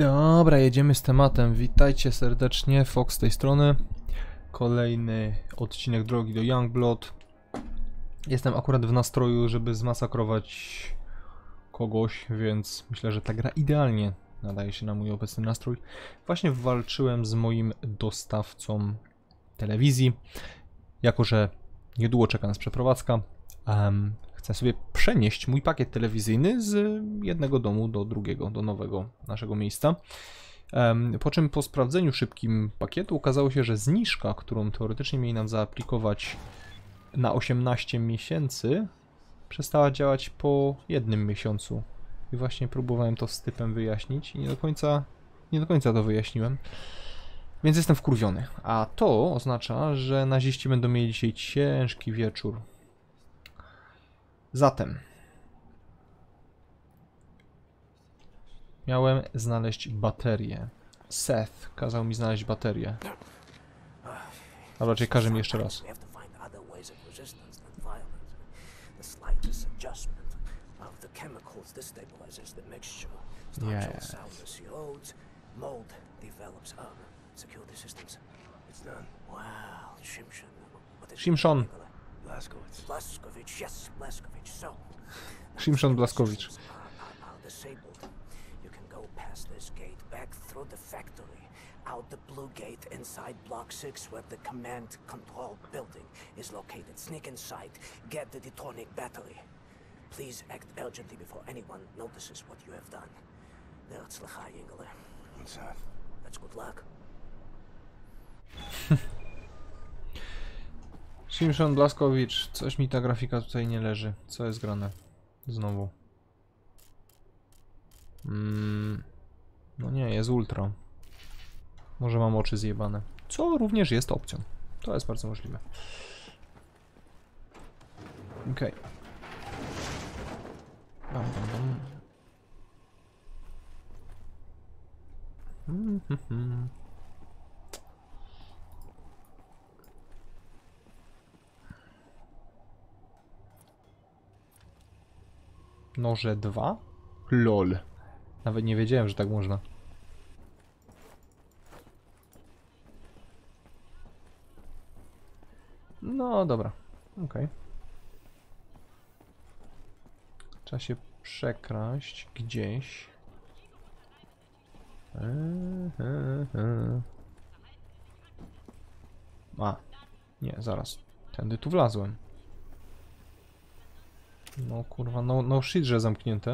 Dobra, jedziemy z tematem. Witajcie serdecznie, Fox z tej strony. Kolejny odcinek drogi do Youngblood. Jestem akurat w nastroju, żeby zmasakrować kogoś, więc myślę, że ta gra idealnie nadaje się na mój obecny nastrój. Właśnie walczyłem z moim dostawcą telewizji. Jako że niedługo czeka nas przeprowadzka, chcę sobie przenieść mój pakiet telewizyjny z jednego domu do drugiego, do nowego naszego miejsca. Po czym po sprawdzeniu szybkim pakietu okazało się, że zniżka, którą teoretycznie mieli nam zaaplikować na 18 miesięcy, przestała działać po jednym miesiącu. I właśnie próbowałem to z typem wyjaśnić i nie do końca to wyjaśniłem. Więc jestem wkurwiony. A to oznacza, że naziści będą mieli dzisiaj ciężki wieczór. Zatem miałem znaleźć baterię. Seth kazał mi znaleźć baterię. A raczej każe mi jeszcze raz. Yes. Shimshon. Shimshon Blaskowicz. Out the blue gate inside block 6 where the command control building is located. Sneak inside, get the detonic battery. Please act urgently before anyone notices what you have done. What's that? That's good luck. Shimshon Blaskowicz. Coś mi ta grafika tutaj nie leży. Co jest grane? Znowu. No nie, jest ultra. Może mam oczy zjebane. Co również jest opcją. To jest bardzo możliwe. Okej. Noże 2? LOL. Nawet nie wiedziałem, że tak można. No dobra, okej. Trzeba się przekraść gdzieś. A, nie, zaraz. Tędy tu wlazłem. No kurwa, no shit, że zamknięte.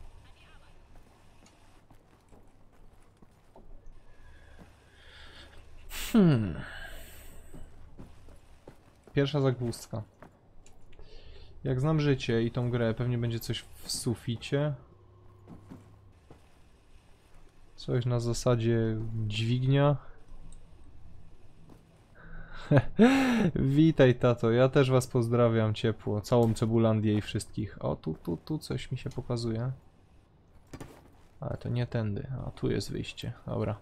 Pierwsza zagwozdka. Jak znam życie i tą grę, pewnie będzie coś w suficie. Coś na zasadzie dźwignia. Witaj, tato, ja też was pozdrawiam ciepło. Całą Cebulandię i wszystkich. O, tu coś mi się pokazuje. Ale to nie tędy. A tu jest wyjście. Dobra.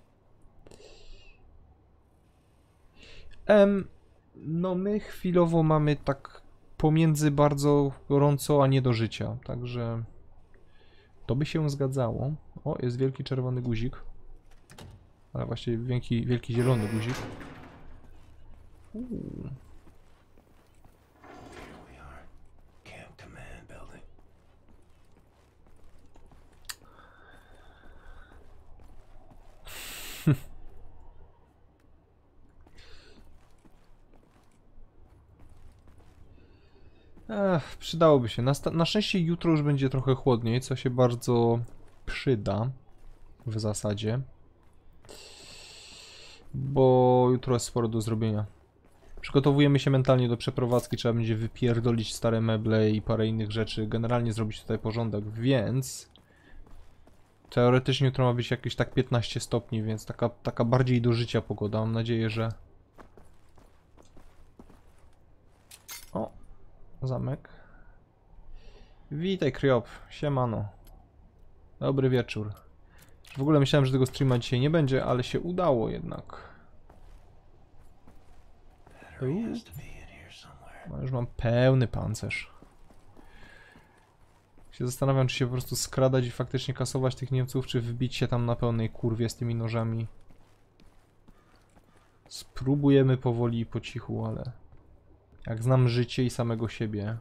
No my chwilowo mamy tak pomiędzy bardzo gorąco, a nie do życia. Także to by się zgadzało. O, jest wielki czerwony guzik. Ale właściwie wielki zielony guzik. Przydałoby się. Na szczęście jutro już będzie trochę chłodniej, co się bardzo przyda w zasadzie. Bo jutro jest sporo do zrobienia. Przygotowujemy się mentalnie do przeprowadzki, trzeba będzie wypierdolić stare meble i parę innych rzeczy, generalnie zrobić tutaj porządek, więc teoretycznie jutro ma być jakieś tak 15 stopni, więc taka bardziej do życia pogoda. Mam nadzieję, że... O, zamek. Witaj, Kryop, siemano. Dobry wieczór. W ogóle myślałem, że tego streama dzisiaj nie będzie, ale się udało jednak. No już mam pełny pancerz. Się zastanawiam, czy się po prostu skradać i faktycznie kasować tych Niemców, czy wbić się tam na pełnej kurwie z tymi nożami. Spróbujemy powoli i po cichu, ale jak znam życie i samego siebie,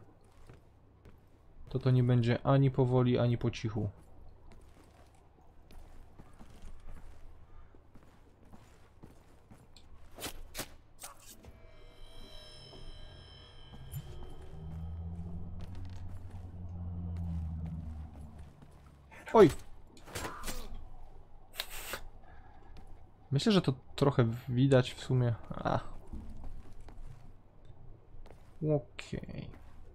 to nie będzie ani powoli, ani po cichu. Oj! Myślę, że to trochę widać w sumie. Okej.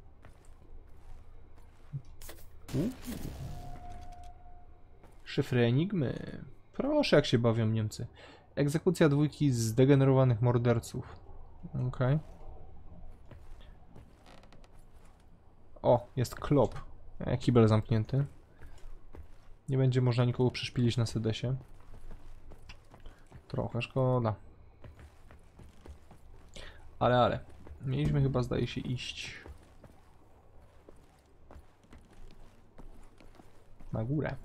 Szyfry enigmy. Proszę, jak się bawią Niemcy. Egzekucja 2 zdegenerowanych morderców. Okej. O, jest klop. Kibel zamknięty. Nie będzie można nikogo przyszpilić na sedesie. Trochę szkoda. Ale. Mieliśmy chyba, zdaje się, iść na górę.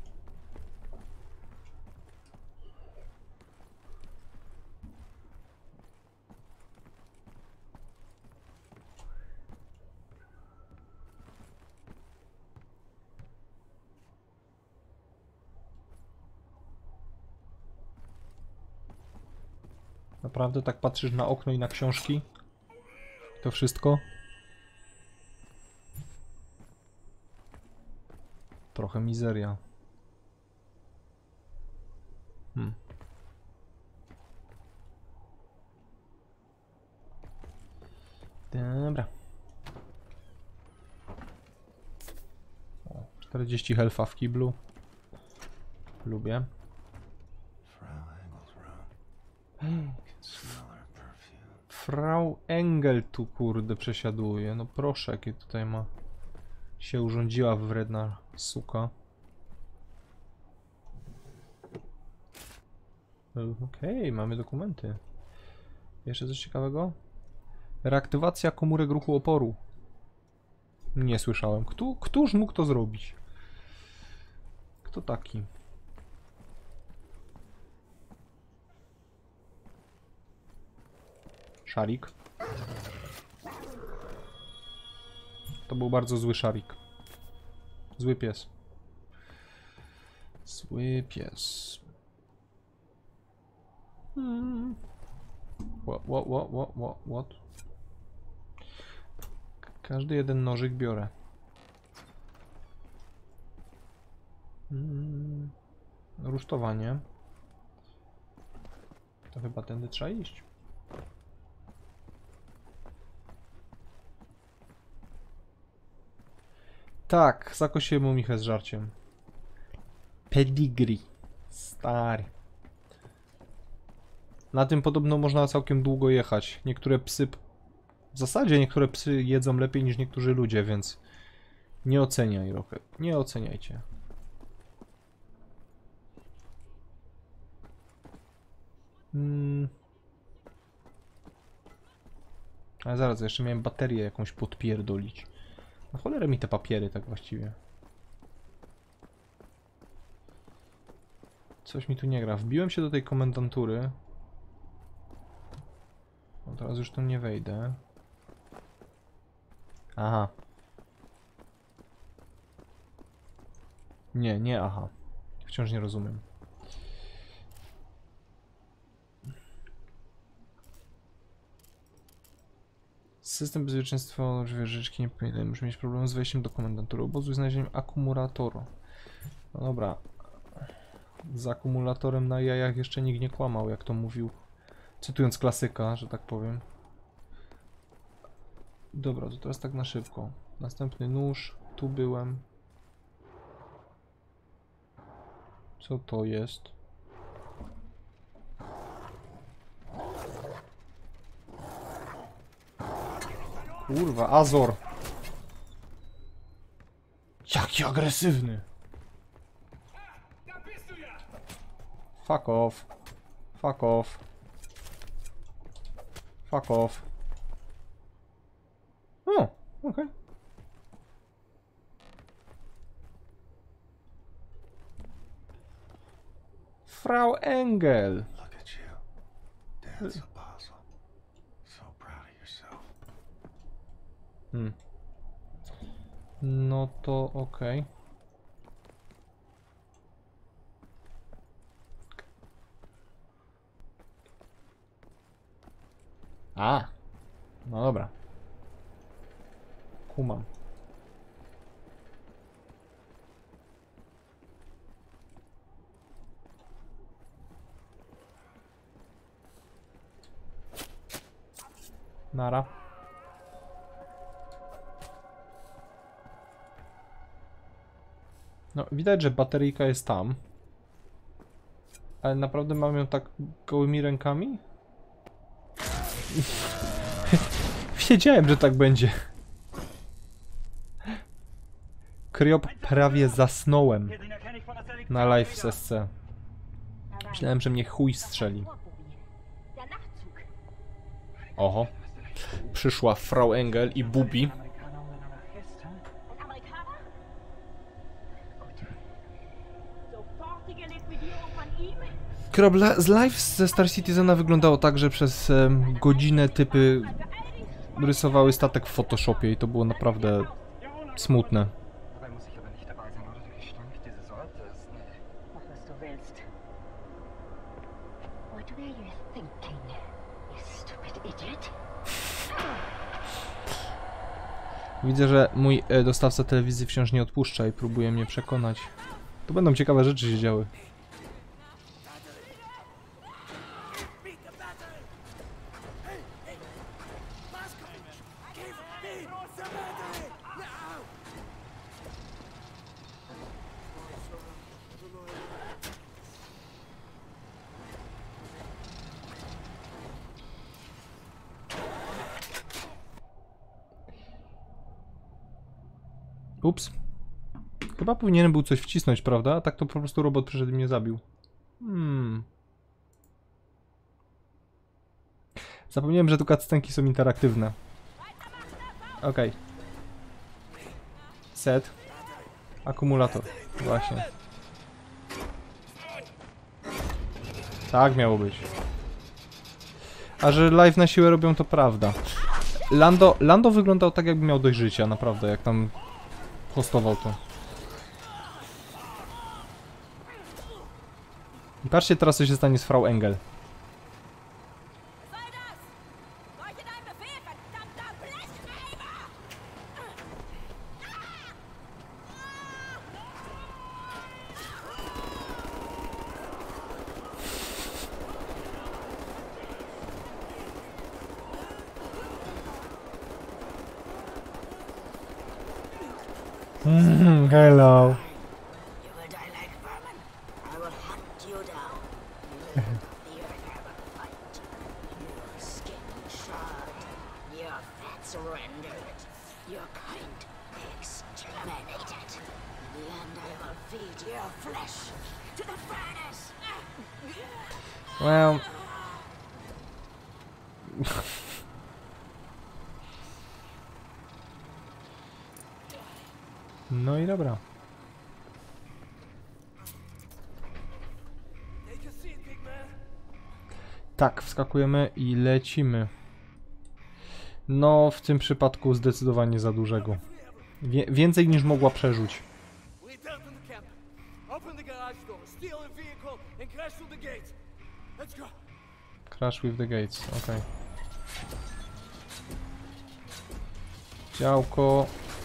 Naprawdę tak patrzysz na okno i na książki? To wszystko? Trochę mizeria. Dobra. O, 40 health'a w kiblu. Lubię. Frau Engel tu kurde przesiaduje. No proszę, jakie tutaj ma się urządziła wredna suka. Okej, mamy dokumenty. Jeszcze coś ciekawego? Reaktywacja komórek ruchu oporu. Nie słyszałem. Któż mógł to zrobić? Kto taki? Szarik. To był bardzo zły szarik. Zły pies. Zły pies. What? Każdy jeden nożyk biorę. Rusztowanie. To chyba tędy trzeba iść. Tak, zakosiłem mu michę z żarciem. Pedigree. Stary. Na tym podobno można całkiem długo jechać. Niektóre psy... W zasadzie niektóre psy jedzą lepiej niż niektórzy ludzie, więc... Nie oceniaj, Rocket. Nie oceniajcie. Ale zaraz, jeszcze miałem baterię jakąś podpierdolić. Na cholerę mi te papiery tak właściwie. Coś mi tu nie gra. Wbiłem się do tej komendantury. No teraz już tu nie wejdę. Aha. Nie, aha. Wciąż nie rozumiem. System bezpieczeństwa rzeczki nie powinien. Muszę mieć problem z wejściem do komendantury obozu i znalezieniem akumulatoru. No dobra. Z akumulatorem na jajach jeszcze nikt nie kłamał, jak to mówił. Cytując klasyka, że tak powiem. Dobra, to teraz tak na szybko. Następny nóż. Tu byłem. Co to jest? Kurwa, Azor! Jaki agresywny! Fuck off. Fuck off. Fuck off. O, okej. Frau Engel. Look at you. Dad's a puzzle. So proud of yourself. No to okej. A, no dobra. Kumam. Nara. No, widać, że bateryjka jest tam. Ale naprawdę mam ją tak gołymi rękami? Wiedziałem, że tak będzie. Kryop, prawie zasnąłem na live w SC. Myślałem, że mnie chuj strzeli. Oho. Przyszła Frau Engel i Bubi. Kryop, z live ze Star Citizena wyglądało tak, że przez godzinę typy rysowały statek w Photoshopie i to było naprawdę smutne. Widzę, że mój dostawca telewizji wciąż nie odpuszcza i próbuje mnie przekonać. To będą ciekawe rzeczy się działy. Ups. Chyba powinienem był coś wcisnąć, prawda? A tak to po prostu robot przyszedł i mnie zabił. Zapomniałem, że tu cutscenki są interaktywne. Okej. Set. Akumulator. Właśnie. Tak miało być. A że live na siłę robią, to prawda. Lando wyglądał tak, jakby miał dość życia, naprawdę, jak tam hostował to. I patrzcie teraz, co się stanie z Frau Engel. Hello. You will die like vermin. I will hunt you down. You will never fight. Your skin shard. Your fats rendered. Your kind exterminated. In the end, I will feed your flesh to the furnace. Well. No i dobra. Tak, wskakujemy i lecimy. No, w tym przypadku zdecydowanie za dużego. Więcej niż mogła przeżyć. Crash with the gates, okej. Działko.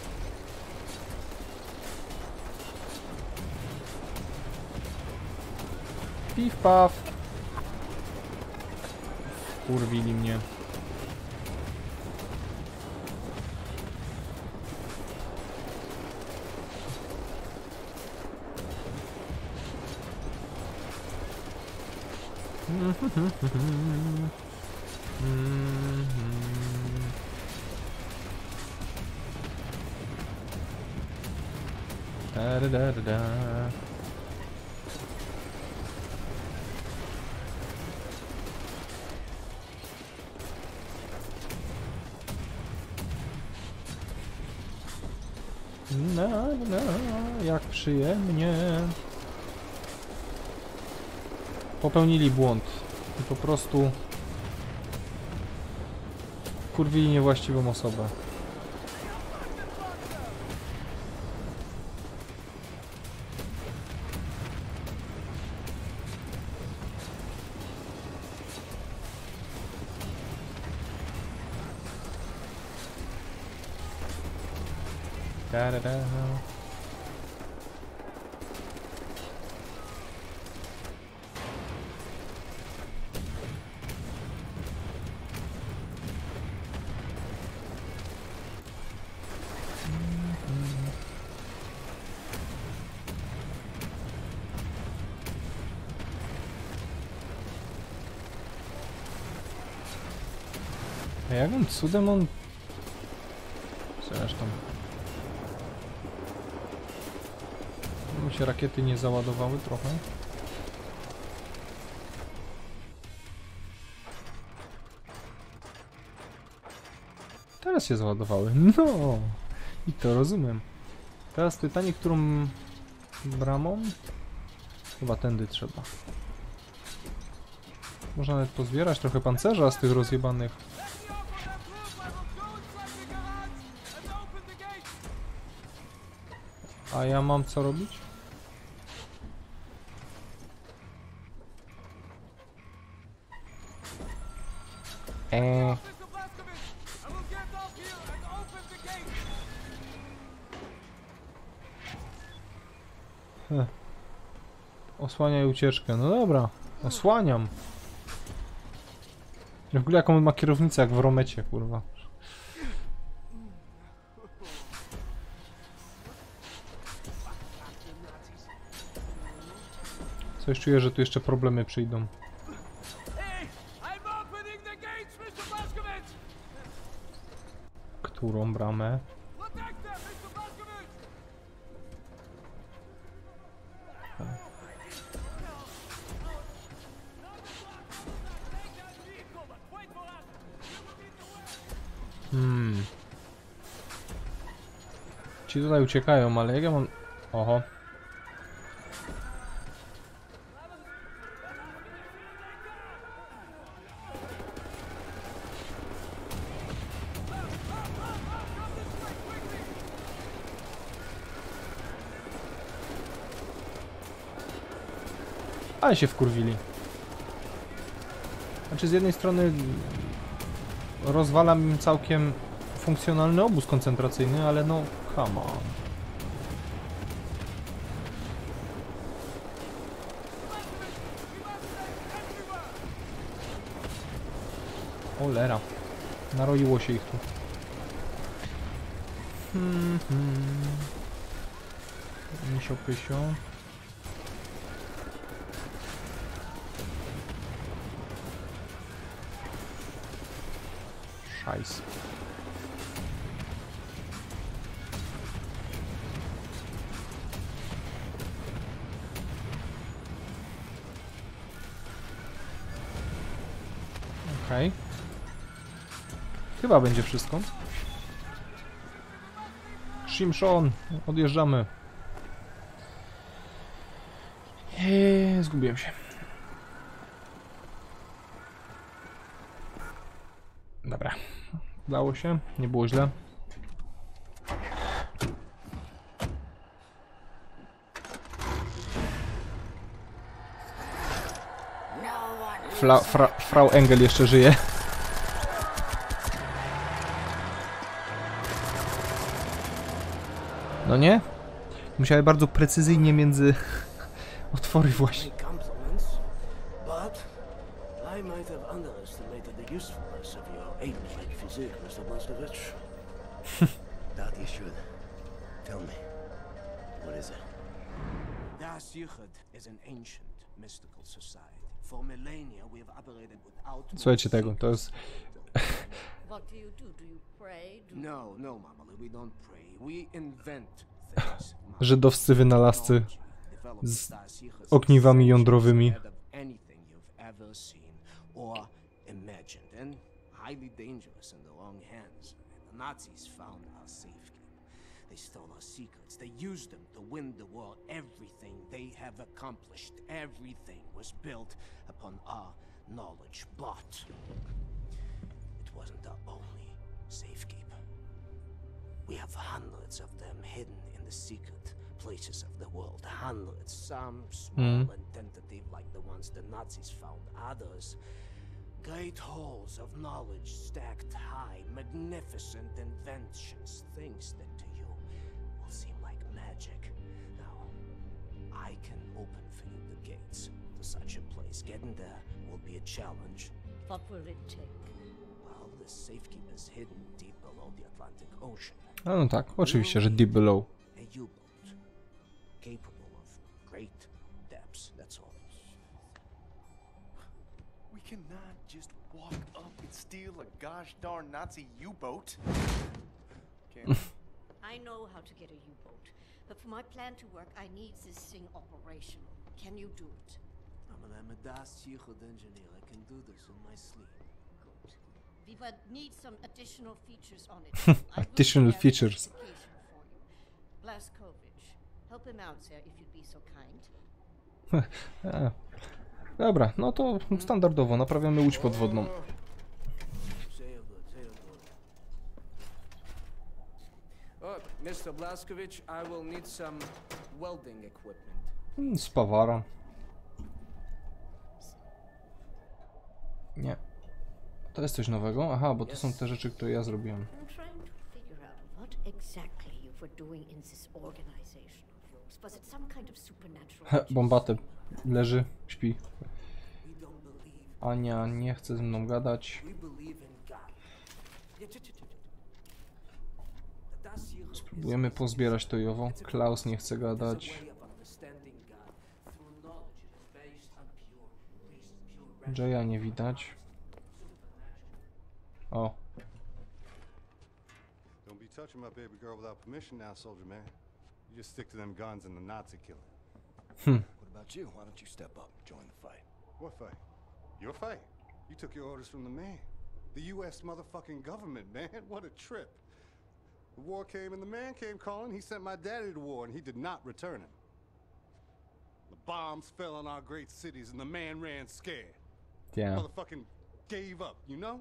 Pif paf. Kurwili mnie. Da da da da. No, jak przyjemnie. popełnili błąd i po prostu kurwili niewłaściwą osobę. A jakim cudem on... Zresztą... Mi się rakiety nie załadowały trochę. Teraz się załadowały. No! I to rozumiem. Teraz pytanie, którą bramą? Chyba tędy trzeba. Można nawet pozbierać trochę pancerza z tych rozjebanych. A ja mam co robić? Osłaniaj ucieczkę. No dobra, osłaniam. W ogóle jaką on ma kierownicę, jak w Romecie, kurwa. Coś czuję, że tu jeszcze problemy przyjdą. Którą bramę? Ci tutaj uciekają, ale jak ja mam... Oho. Ale się wkurwili. Znaczy z jednej strony rozwalam im całkiem funkcjonalny obóz koncentracyjny, ale no come on. Cholera. Naroiło się ich tu. Misio pysio. Szajs. Okej. Chyba będzie wszystko. Shimshon, odjeżdżamy. Zgubiłem się. Dobra. Udało się, nie było źle. Frau Engel jeszcze żyje. No nie? Musiałem bardzo precyzyjnie między otwory właśnie. That you should. Tell me, what is it? Das Yichud is an ancient mystical society. For millennia we have operated without... Słuchajcie tego, to jest... What do you do? Do you pray? No, Mama, we don't pray. We invent things. Żydowscy wynalazcy z ogniwami jądrowymi. Anything you've ever seen or imagined, and highly dangerous in the wrong hands. The Nazis found our safekeep. They stole our secrets. They used them to win the war. Everything they have accomplished, everything was built upon our knowledge. But it wasn't our only safekeeper. We have hundreds of them hidden in the secret places of the world. Hundreds. Some small and tentative, like the ones the Nazis found. Others, great halls of knowledge stacked high. Magnificent inventions. Things that to you will seem like magic. Now, I can open for you the gates to such a place. Getting there will be a challenge. What will it take? Well, the safekeeper's hidden deep below the Atlantic Ocean. A no tak, oczywiście, że deep below. A U-boat, capable of great depths, that's all. We cannot just walk up and steal a gosh darn Nazi U-boat. Can we? I know how to get a U-boat, but for my plan to work, I need this thing operational. Can you do it? I'm a Das Yichud engineer. I can do this in my sleep. Good. We would need some additional features on it. I will Additional prepare a features. specification for you. Blazkowicz, help him out, sir, if you'd be so kind. Dobra, no to standardowo naprawiamy łódź podwodną. Sail good. Oh, Mr. Blazkowicz, I will need some welding equipment. Spawara. Nie. To jest coś nowego? Aha, bo to są te rzeczy, które ja zrobiłem. I'm trying to figure out what exactly you were doing in this organization of yours. Was it some kind of supernatural? Bombaty. Leży, śpi. We don't believe. Ania nie chce ze mną gadać. We believe in God. The Das Yichud is Próbujemy pozbierać to i owo. Klaus nie chce a gadać. way of understanding God through knowledge. It is based on pure reason, pure Jaya nie widać. O, Don't be touching my baby girl without permission now, soldier man. You just stick to them guns and the Nazi killing. What about you? Why don't you step up, join the fight? What fight? Your fight? You took your orders from the man. The U.S. motherfucking government, man. What a trip. The war came and the man came calling. He sent my daddy to war and he did not return him. The bombs fell on our great cities and the man ran scared. yeah. Motherfucking gave up, you know?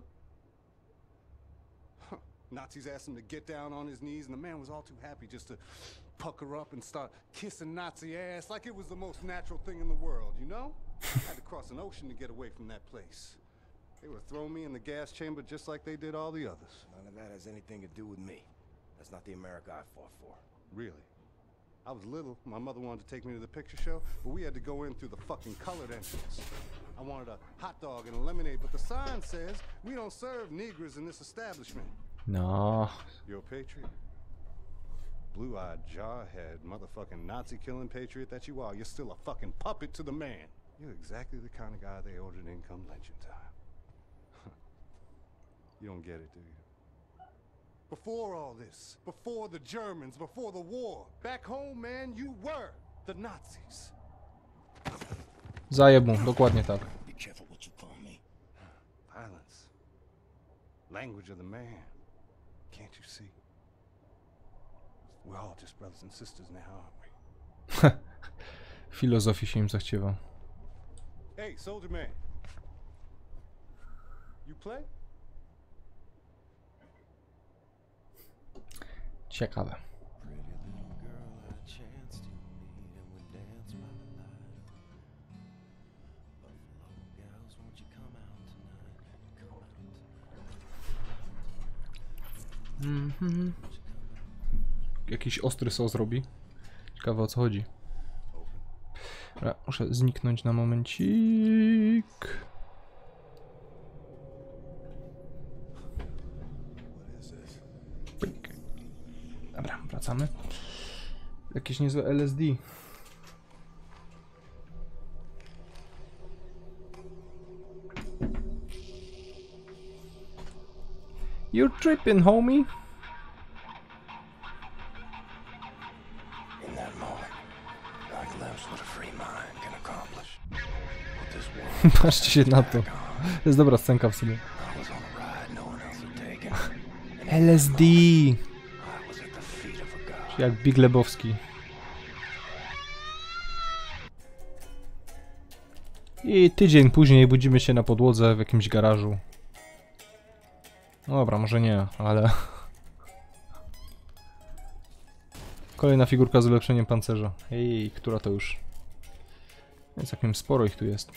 Huh. Nazis asked him to get down on his knees, and the man was all too happy just to pucker up and start kissing Nazi ass like it was the most natural thing in the world, you know? Had to cross an ocean to get away from that place. They would throw me in the gas chamber just like they did all the others. None of that has anything to do with me. That's not the America I fought for. Really? I was little. My mother wanted to take me to the picture show, but we had to go in through the fucking colored entrance. I wanted a hot dog and a lemonade, but the sign says we don't serve Negroes in this establishment. No. You're a patriot? Blue-eyed, jarhead, motherfucking Nazi-killing patriot that you are. You're still a fucking puppet to the man. You're exactly the kind of guy they ordered in come lynching time. You don't get it, do you? Before all this, before the Germans, before the war, back home, man, you were the Nazis. Zajeb mu, dokładnie tak. Be careful what you call me. Violence. Language of the man. Can't you see? We're all just brothers and sisters now, aren't we? Filozofii się im zachciewa. Hey, soldier man. You play? Ciekawe. Pretty little girl had a chance to meet and would dance by the light. Buffalo gals, won't you come out tonight? Come out tonight. Jakiś ostry sos robi. Ciekawe o co chodzi. Dobra, muszę zniknąć na momencik. Pyk. Dobra, wracamy. Jakieś niezłe LSD. You're tripping, homie. In that moment, I glimpsed what a free mind can accomplish. What this world Patrzcie się na to. To jest dobra scenka w sumie. I was on a ride no one else had taken. LSD. I was at the feet of a god. Jak Big Lebowski. I tydzień później budzimy się na podłodze w jakimś garażu. No dobra, może nie, ale... Kolejna figurka z ulepszeniem pancerza. Ej, która to już? Więc całkiem sporo ich tu jest.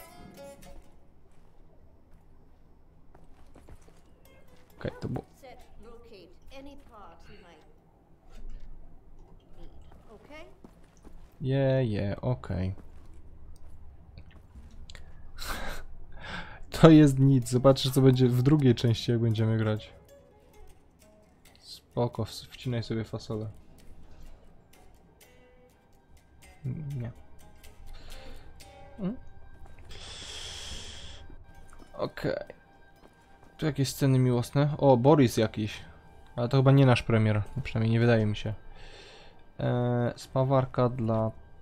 Okej, to było... Set, locate any parts you might need, okay? okej. To jest nic, zobaczysz co będzie w drugiej części jak będziemy grać. Spoko, wcinaj sobie fasolę. Nie. Okej. Tu jakieś sceny miłosne. O, Boris jakiś. Ale to chyba nie nasz premier. Przynajmniej nie wydaje mi się. Spawarka dla...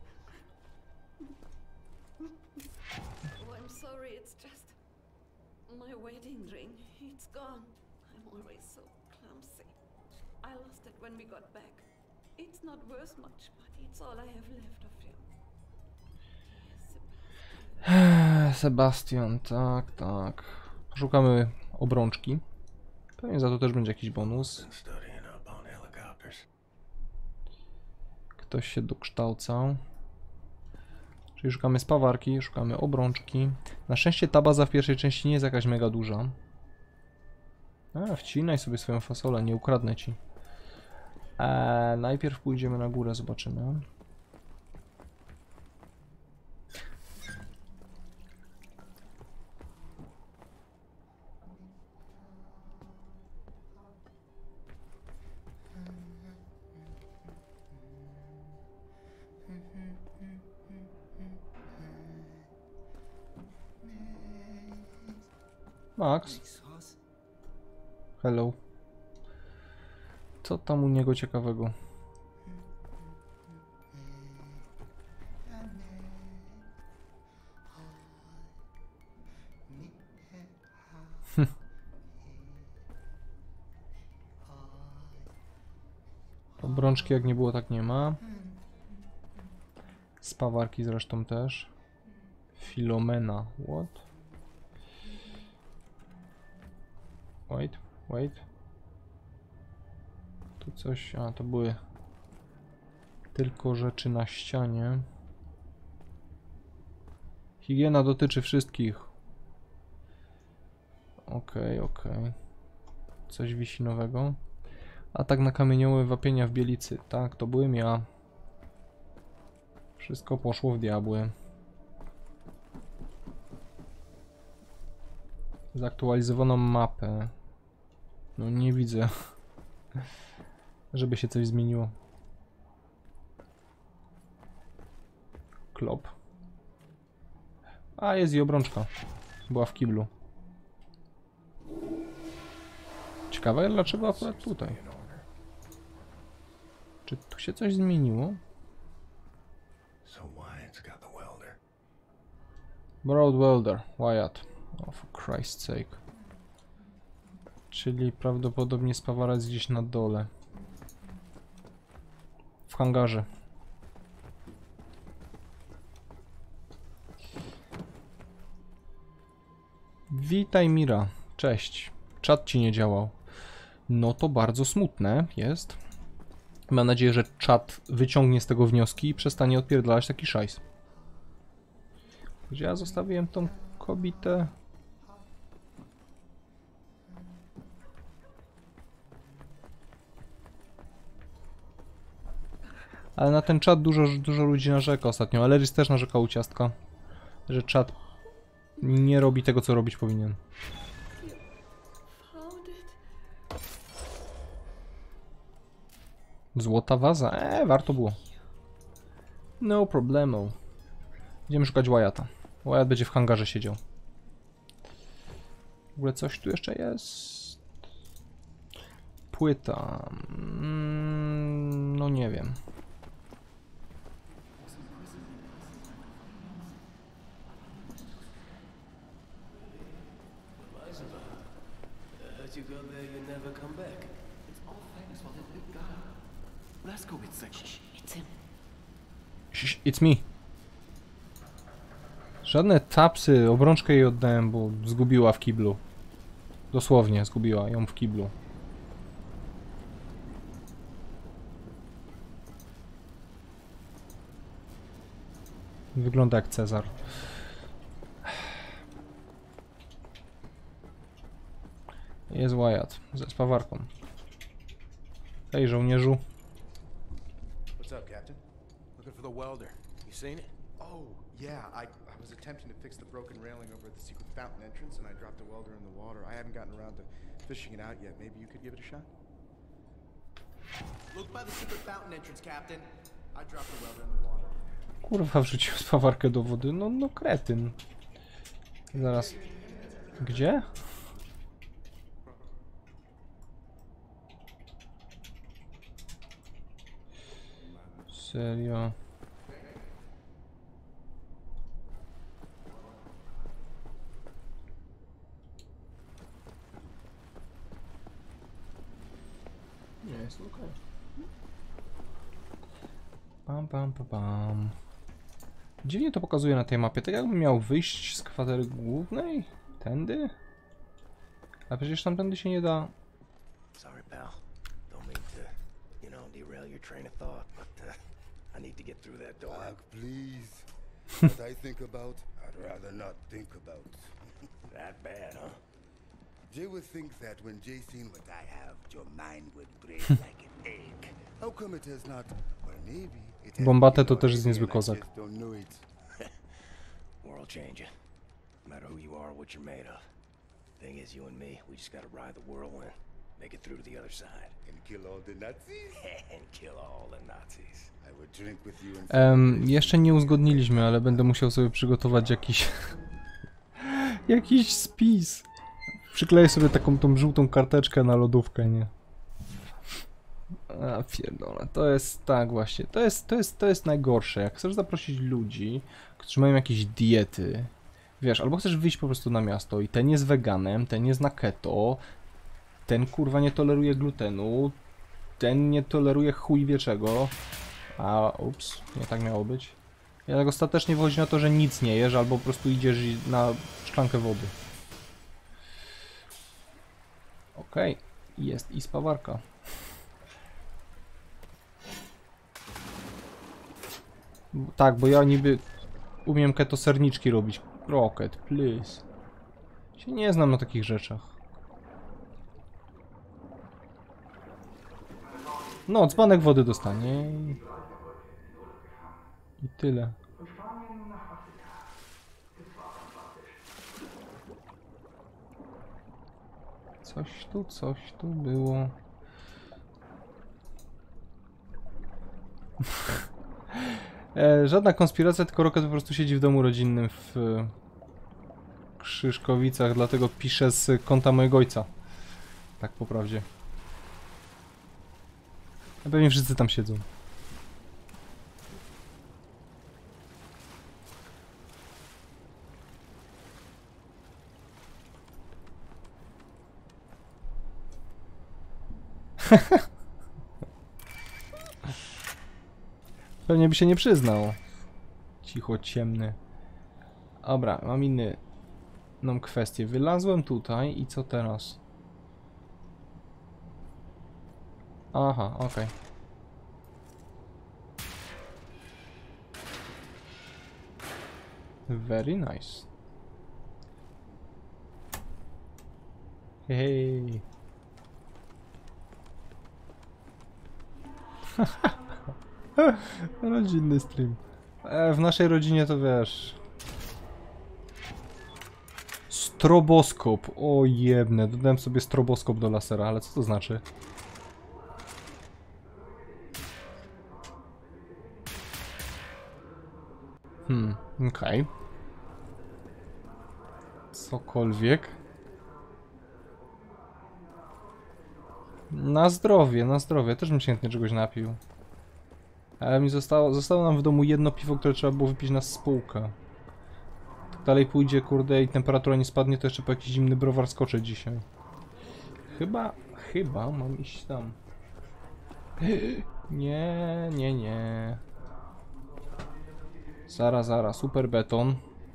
Oh, I'm sorry, it's just my wedding ring. It's gone. I'm always so clumsy. I lost it when we got back. It's not worth much, but it's all I have left of you. Sebastian, tak. Szukamy obrączki. Pewnie za to też będzie jakiś bonus. Been studying up on helicopters. Ktoś się dokształcał. Czyli szukamy spawarki, szukamy obrączki. Na szczęście ta baza w pierwszej części nie jest jakaś mega duża. Wcinaj sobie swoją fasolę, nie ukradnę ci. Najpierw pójdziemy na górę, zobaczymy. Max? Hello. Co tam u niego ciekawego? Obrączki jak nie było, tak nie ma. Spawarki zresztą też. Filomena. What? Wait. Tu coś... to były tylko rzeczy na ścianie. Higiena dotyczy wszystkich. Okej. Coś wisi nowego. Atak na kamieniołe wapienia w Bielicy. Tak, to byłem ja. Wszystko poszło w diabły. Zaktualizowano mapę. No nie widzę, żeby się coś zmieniło. Klop. Jest i obrączka. Była w kiblu. Ciekawe, dlaczego akurat tutaj. Czy tu się coś zmieniło? So Wyatt's got the welder. Broad welder, Wyatt. Oh, for Christ's sake. Czyli prawdopodobnie spawara jest gdzieś na dole. W hangarze. Witaj Mira. Cześć. Czat ci nie działał. No to bardzo smutne jest. Mam nadzieję, że czat wyciągnie z tego wnioski i przestanie odpierdalać taki szajs. Gdzie ja zostawiłem tą kobietę? Ale na ten czat dużo ludzi narzeka ostatnio. Aleris też narzekał u Ciastka, że czat nie robi tego, co robić powinien. Złota waza? Warto było. No problemo. Idziemy szukać Wyatta. Wyatt będzie w hangarze siedział. W ogóle coś tu jeszcze jest? Płyta. No nie wiem. Let's go get Sigma. It's him. It's me. Żadne tapsy, obrączkę jej oddałem, bo zgubiła w kiblu. Dosłownie, zgubiła ją w kiblu. Wygląda jak Cezar. Jest Wyatt ze spawarką. Hej, żołnierzu. What's up, Captain? Looking for the welder. You seen it? Oh, yeah. I was attempting to fix the broken railing over at the secret fountain entrance, and I dropped the welder in the water. I haven't gotten around to fishing it out yet. Maybe you could give it a shot? Look by the secret fountain entrance, Captain. I dropped the welder in the water. Kurwa, wrzuciłem spawarkę do wody. No kretyn. Zaraz. Gdzie? Serio? Nie jest okej. Pam. Dziwnie to pokazuje na tej mapie, tak jakbym miał wyjść z kwatery głównej? Tędy? A przecież tamtędy się nie da. Sorry, pal. Don't mean to, derail your train of thought, but I need to get through that door. Please. What I think about, I'd rather not think about. That bad, huh? Jay would think that when Jay seen what I have, your mind would break like an egg. How come it has not? Or maybe it has. Bombate to też jest niezły kozak. Just don't know it. World changing. No matter who you are, what you're made of. Thing is, you and me, we just gotta ride the whirlwind, make it through to the other side, And kill all the Nazis? and kill all the Nazis. I would drink with you and Jeszcze nie uzgodniliśmy, ale będę musiał sobie przygotować jakiś jakiś spis. Przykleję sobie taką tą żółtą karteczkę na lodówkę, nie? A pierdolę, to jest tak właśnie, to jest najgorsze. Jak chcesz zaprosić ludzi, którzy mają jakieś diety, wiesz, albo chcesz wyjść po prostu na miasto i ten jest weganem, ten jest na keto, ten kurwa nie toleruje glutenu, ten nie toleruje chuj wie czego, a ups, nie tak miało być. Jak ostatecznie wychodzi na to, że nic nie jesz, albo po prostu idziesz na szklankę wody. Okej, jest i spawarka. Tak, bo ja niby umiem keto serniczki robić. Rocket, please. Się nie znam na takich rzeczach. No, dzbanek wody dostanie. I tyle. Coś tu było. Żadna konspiracja, tylko Rocket po prostu siedzi w domu rodzinnym w Krzyżkowicach, dlatego piszę z konta mojego ojca. Tak po prawdzie. A pewnie wszyscy tam siedzą. Pewnie by się nie przyznał. Cicho, ciemny. Dobra, mam inną kwestię. Wylazłem tutaj i co teraz? Aha, okej. Very nice. Hej. Rodzinny stream. W naszej rodzinie to wiesz. Stroboskop. O jebne, dodałem sobie stroboskop do lasera, ale co to znaczy? Okej. Cokolwiek. Na zdrowie, też bym się chętnie czegoś napił. Ale mi zostało nam w domu jedno piwo, które trzeba było wypić na spółkę. Tak dalej pójdzie, kurde, i temperatura nie spadnie, to jeszcze po jakiś zimny browar skoczę dzisiaj. Chyba mam iść tam. Nie, nie, nie. Zaraz, zaraz, super beton.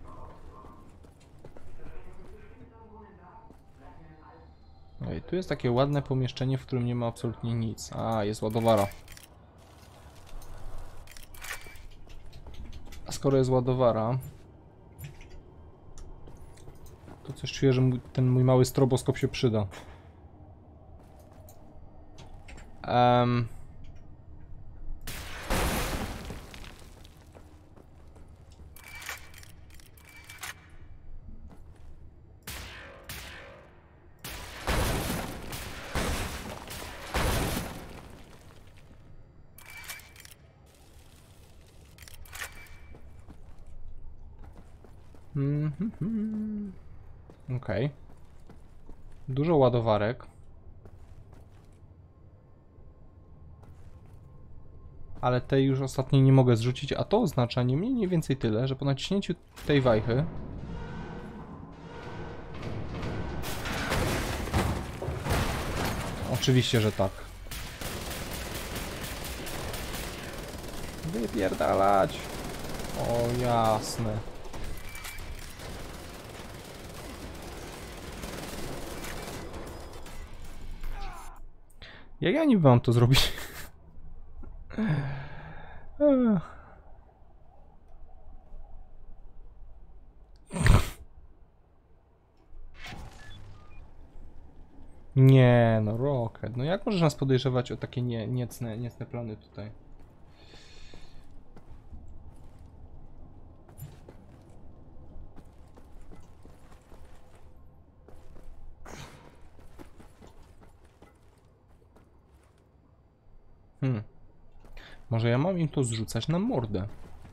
Ej, tu jest takie ładne pomieszczenie, w którym nie ma absolutnie nic. A, jest ładowara. A skoro jest ładowara, to coś czuję, że ten mój mały stroboskop się przyda. Okej. Dużo ładowarek. Ale tej już ostatniej nie mogę zrzucić, a to oznacza nie mniej, nie więcej tyle, że po naciśnięciu tej wajchy oczywiście, że tak. Wypierdalać. O jasne. Jak ja niby mam to zrobić? Nie, no Rocket. No jak możesz nas podejrzewać o takie niecne plany tutaj? Może ja mam im to zrzucać na mordę?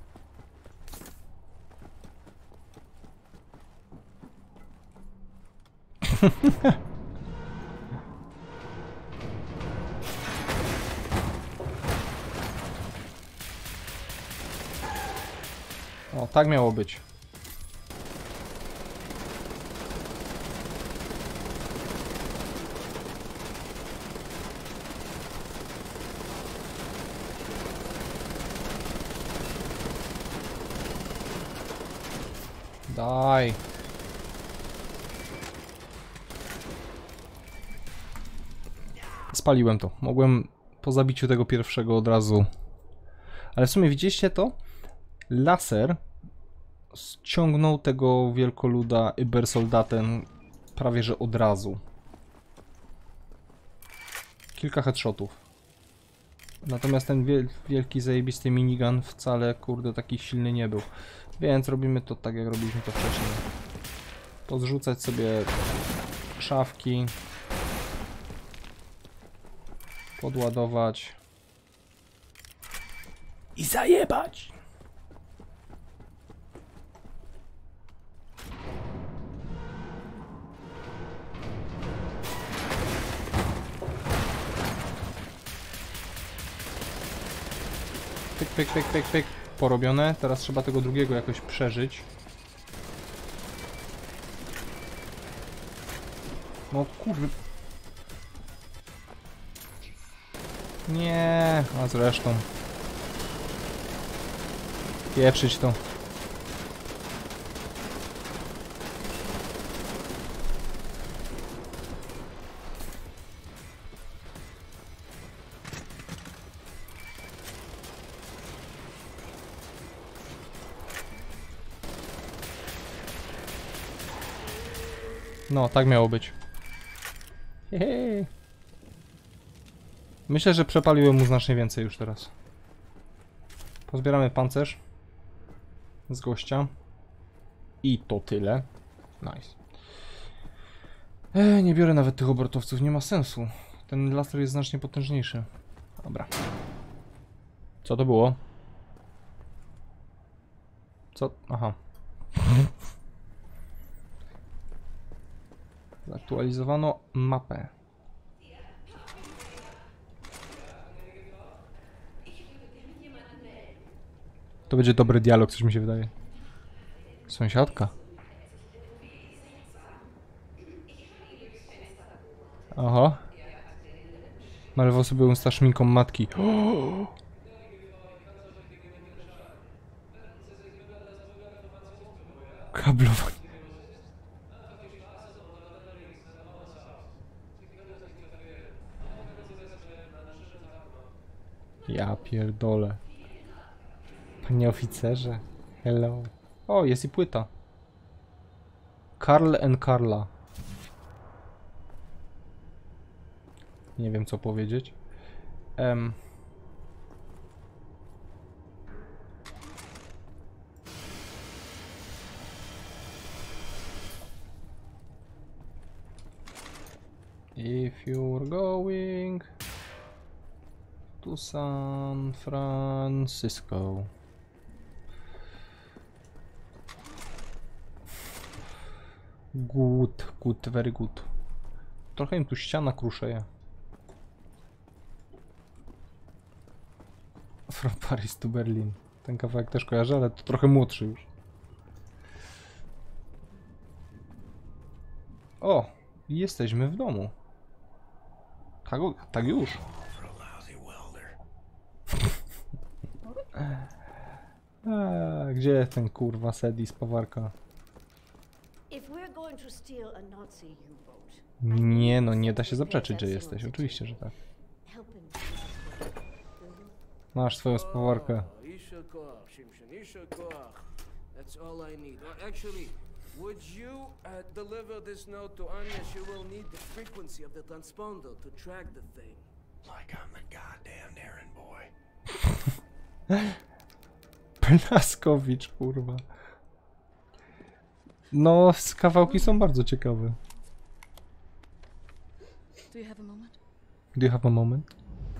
O, tak miało być. Daj. Spaliłem to. Mogłem po zabiciu tego pierwszego od razu. Ale w sumie widzieliście to? Laser ściągnął tego wielkoluda Ibersoldaten prawie że od razu. Kilka headshotów. Natomiast ten wielki zajebisty minigun wcale, kurde, taki silny nie był. Więc robimy to tak, jak robiliśmy to wcześniej. Pozrzucać sobie szafki. Podładować. I zajebać! Pyk, pyk, pyk, pyk, pyk. Porobione. Teraz trzeba tego drugiego jakoś przeżyć. No kurwa. Nie, a zresztą. Pieprzyć to. No, tak miało być. Hehe. Myślę, że przepaliłem mu znacznie więcej już teraz. Pozbieramy pancerz z gościa. I to tyle. Nice. Nie biorę nawet tych obrotowców, nie ma sensu. Ten laser jest znacznie potężniejszy. Dobra. Co to było? Co? Aha. Zaktualizowano mapę. To będzie dobry dialog, coś mi się wydaje. Sąsiadka. Aha. Malował sobie usta szminką matki. Kablowanie. Ja pierdolę. Panie oficerze. Hello. O, jest i płyta. Karl and Karla. Nie wiem co powiedzieć. If you're going to San Francisco. Good, good, very good. Trochę im tu ściana kruszeje. From Paris to Berlin. Ten kawałek też kojarzę, ale to trochę młodszy już. O, jesteśmy w domu. Tak już. Gdzie ten kurwa Sedi z Pawarka? Nie no, nie da się zaprzeczyć, że jesteś. Oczywiście, że tak. Masz swoją spawarkę. Would you deliver this note to Anya? She will need the frequency of the transponder to track the thing. Like I'm the goddamn errand boy. Blaskowicz, kurwa. No, kawałki są bardzo ciekawe. Do you have a moment? Do you have a moment?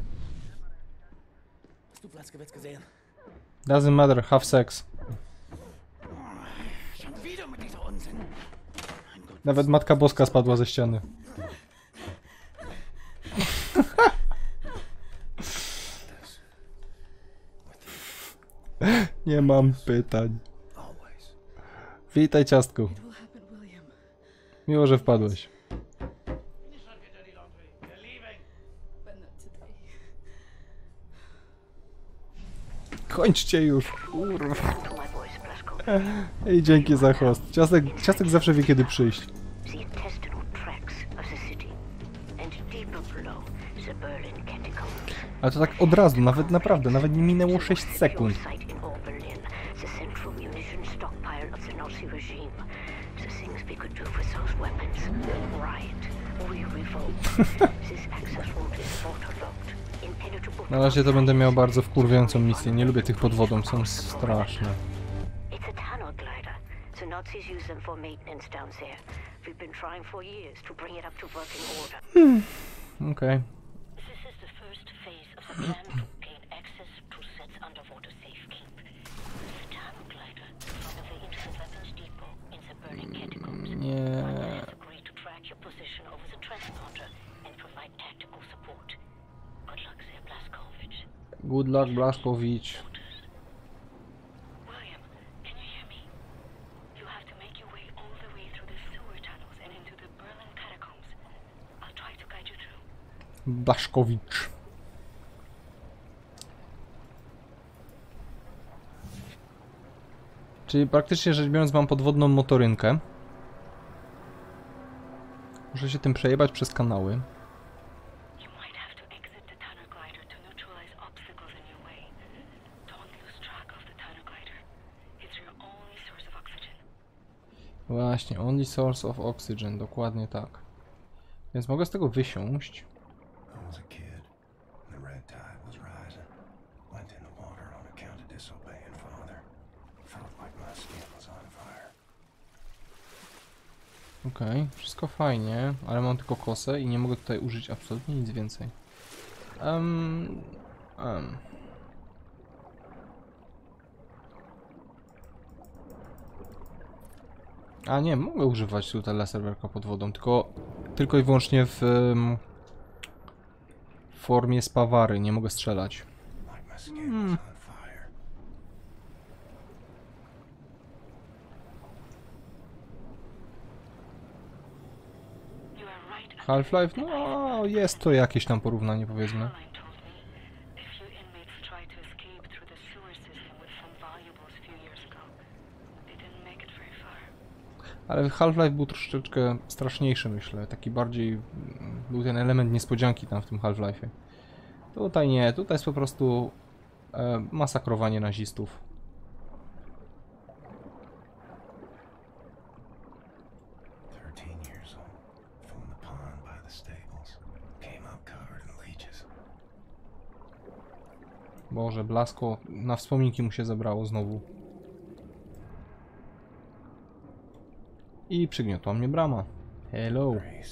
Doesn't matter, have sex. Nawet Matka Boska spadła ze ściany. Nie mam pytań. Witaj, ciastku. Miło, że wpadłeś. Kończcie już, kurwa. Ej, dzięki za host. Ciastek zawsze wie, kiedy przyjść. Ale to tak od razu, nawet naprawdę, nawet nie minęło 6 sekund. Na razie to będę miał bardzo wkurwiającą misję. Nie lubię tych pod wodą, są straszne. Okej. Nie. Good luck, Blaszkowicz. Blaszkowicz. Czyli praktycznie rzecz biorąc mam podwodną motorynkę. Muszę się tym przejebać przez kanały. Właśnie, only source of oxygen, dokładnie tak. Więc mogę z tego wysiąść. Okej, wszystko fajnie, ale mam tylko kosę i nie mogę tutaj użyć absolutnie nic więcej. A nie, mogę używać tutaj laserwerka pod wodą, tylko i wyłącznie w formie spawary, nie mogę strzelać. Half-Life? No, jest to jakieś tam porównanie, powiedzmy. Ale Half-Life był troszeczkę straszniejszy, myślę. Taki bardziej... Był ten element niespodzianki tam w tym Half-Life'ie. Tutaj nie, tutaj jest po prostu masakrowanie nazistów. Boże, blasko. Na wspominki mu się zebrało znowu. I przygniotła mnie brama. Hello.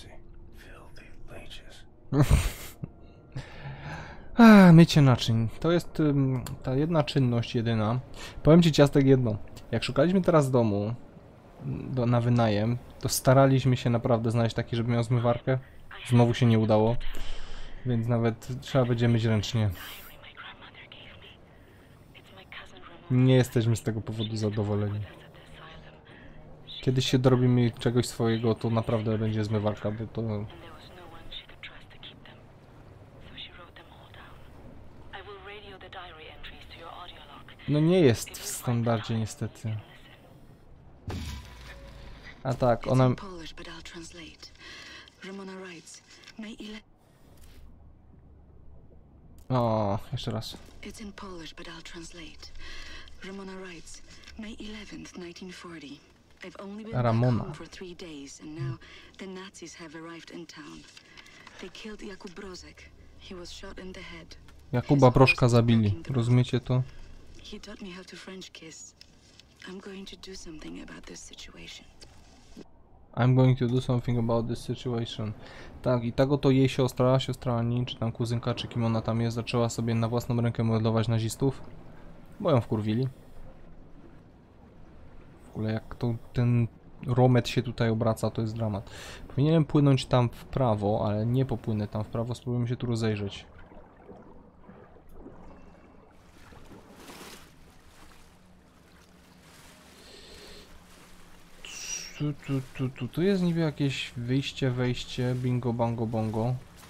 Mycie naczyń. To jest ta jedna czynność jedyna. Powiem ci, Ciastek, jedno. Jak szukaliśmy teraz domu na wynajem, to staraliśmy się naprawdę znaleźć taki, żeby miał zmywarkę. Znowu się nie udało. Więc nawet trzeba będzie myć ręcznie. Nie jesteśmy z tego powodu zadowoleni. Kiedyś się dorobimy czegoś swojego, to naprawdę będzie zmywarka, bo to... No nie jest w standardzie niestety. A tak, ona... O, jeszcze raz. Ramona writes, May 11th, 1940. I've only been Ramona. back home for 3 days, and now the Nazis have arrived in town. They killed Jakub Brozek. He was shot in the head. Jakuba Brożka zabili. Rozumiecie to? He taught me how to French kiss. I'm going to do something about this situation. I'm going to do something about this situation. Tak, i tak oto jej siostra Ani, czy tam kuzynka, czy kim ona tam jest, zaczęła sobie na własną rękę mordować nazistów. Bo ją wkurwili. W ogóle jak to ten romet się tutaj obraca, to jest dramat. Powinienem płynąć tam w prawo, ale nie popłynę tam w prawo, spróbujemy się tu rozejrzeć. Tu jest niby jakieś wyjście, wejście, bingo, bango, bongo.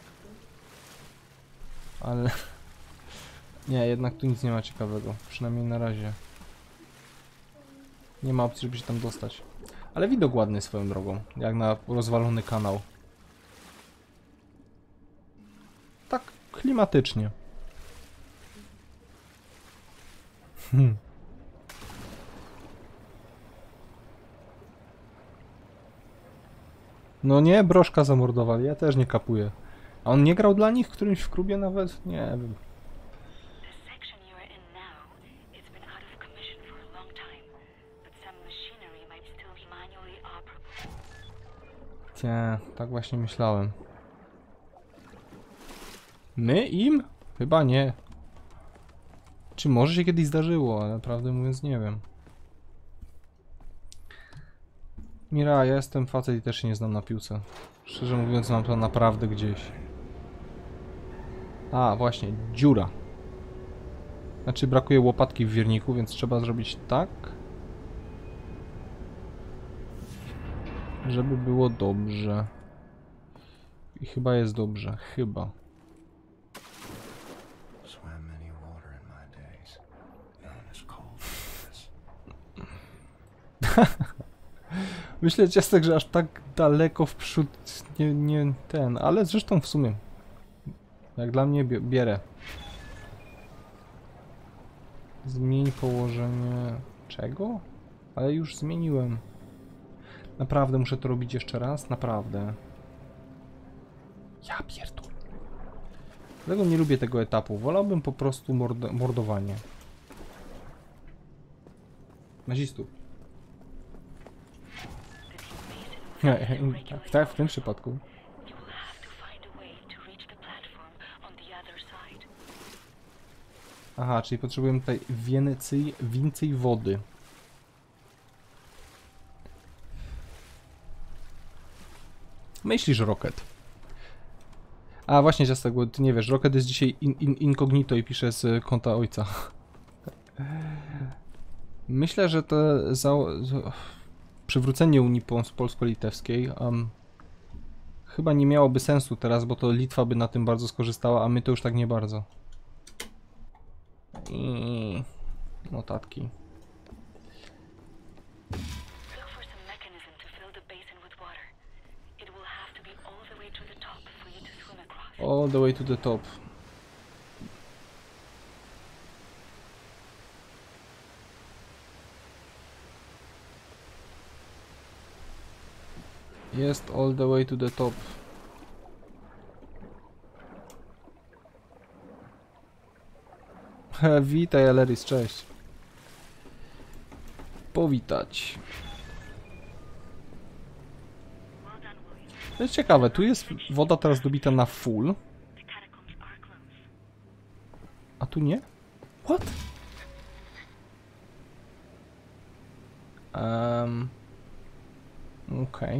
Ale... Nie, jednak tu nic nie ma ciekawego. Przynajmniej na razie. Nie ma opcji, żeby się tam dostać. Ale widok ładny swoją drogą. Jak na rozwalony kanał. Tak klimatycznie. No nie, Brożka zamordowali. Ja też nie kapuję. A on nie grał dla nich w którymś w klubie nawet? Nie wiem. Nie, tak właśnie myślałem. My im? Chyba nie. Czy może się kiedyś zdarzyło, ale prawdę mówiąc nie wiem. Mira, ja jestem facet i też się nie znam na piłce. Szczerze mówiąc, mam to naprawdę gdzieś. A, właśnie, dziura. Znaczy brakuje łopatki w wirniku, więc trzeba zrobić tak, żeby było dobrze. I chyba jest dobrze, chyba. Myślę, Ciastek, że aż tak daleko w przód nie ten, ale zresztą w sumie jak dla mnie bierę. Zmień położenie czego? Ale już zmieniłem. Naprawdę muszę to robić jeszcze raz? Naprawdę. Ja pierdolę. Dlatego nie lubię tego etapu. Wolałbym po prostu mordowanie. Nazistów. Tak, w tym przypadku. Aha, czyli potrzebujemy tutaj więcej wody. Myślisz, Rocket? A właśnie, Ciastek, bo ty nie wiesz, Rocket jest dzisiaj incognito i pisze z konta ojca. Myślę, że to przywrócenie Unii Polsko-Litewskiej chyba nie miałoby sensu teraz, bo to Litwa by na tym bardzo skorzystała, a my to już tak nie bardzo. I notatki. All the way to the top. Jest all the way to the top. Witaj, Aleris, cześć. Powitać. To jest ciekawe, tu jest woda teraz dobita na full. A tu nie? What? Okej.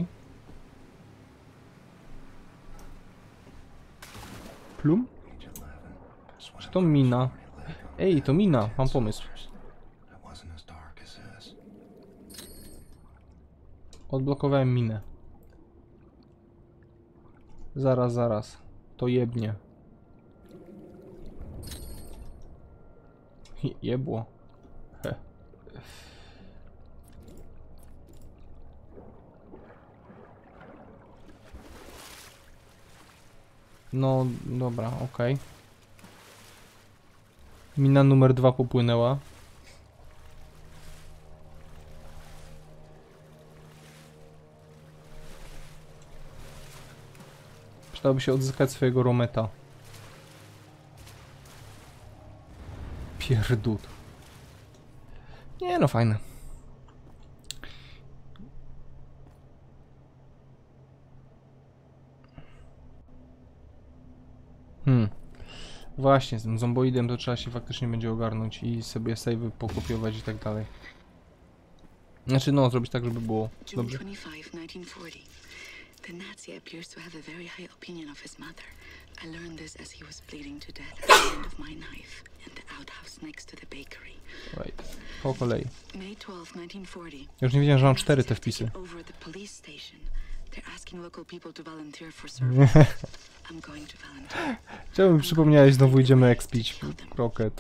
Plum? Czy to mina? Ej, to mina, mam pomysł. Odblokowałem minę. Zaraz. To jebnie. Jebło. He. No, dobra, okej. Mina numer 2 popłynęła. Przydałoby się odzyskać swojego Rometa. Pierdut. Nie no, fajne. Właśnie, z tym zomboidem to trzeba się faktycznie będzie ogarnąć i sobie save'y pokopiować i tak dalej. Znaczy no, zrobić tak, żeby było dobrze. The Nazi appears to have a very high opinion of his mother. I learned this as he was bleeding to death at the end of my knife in the outhouse next to the bakery. Right. Po kolei. May 12, 1940. Już nie wiedziałem, że mam 4 te wpisy. Over the police station. They're asking local people to volunteer for service. I'm going to volunteer. Chciałbym przypomniałeś, znowu idziemy expić Rocket.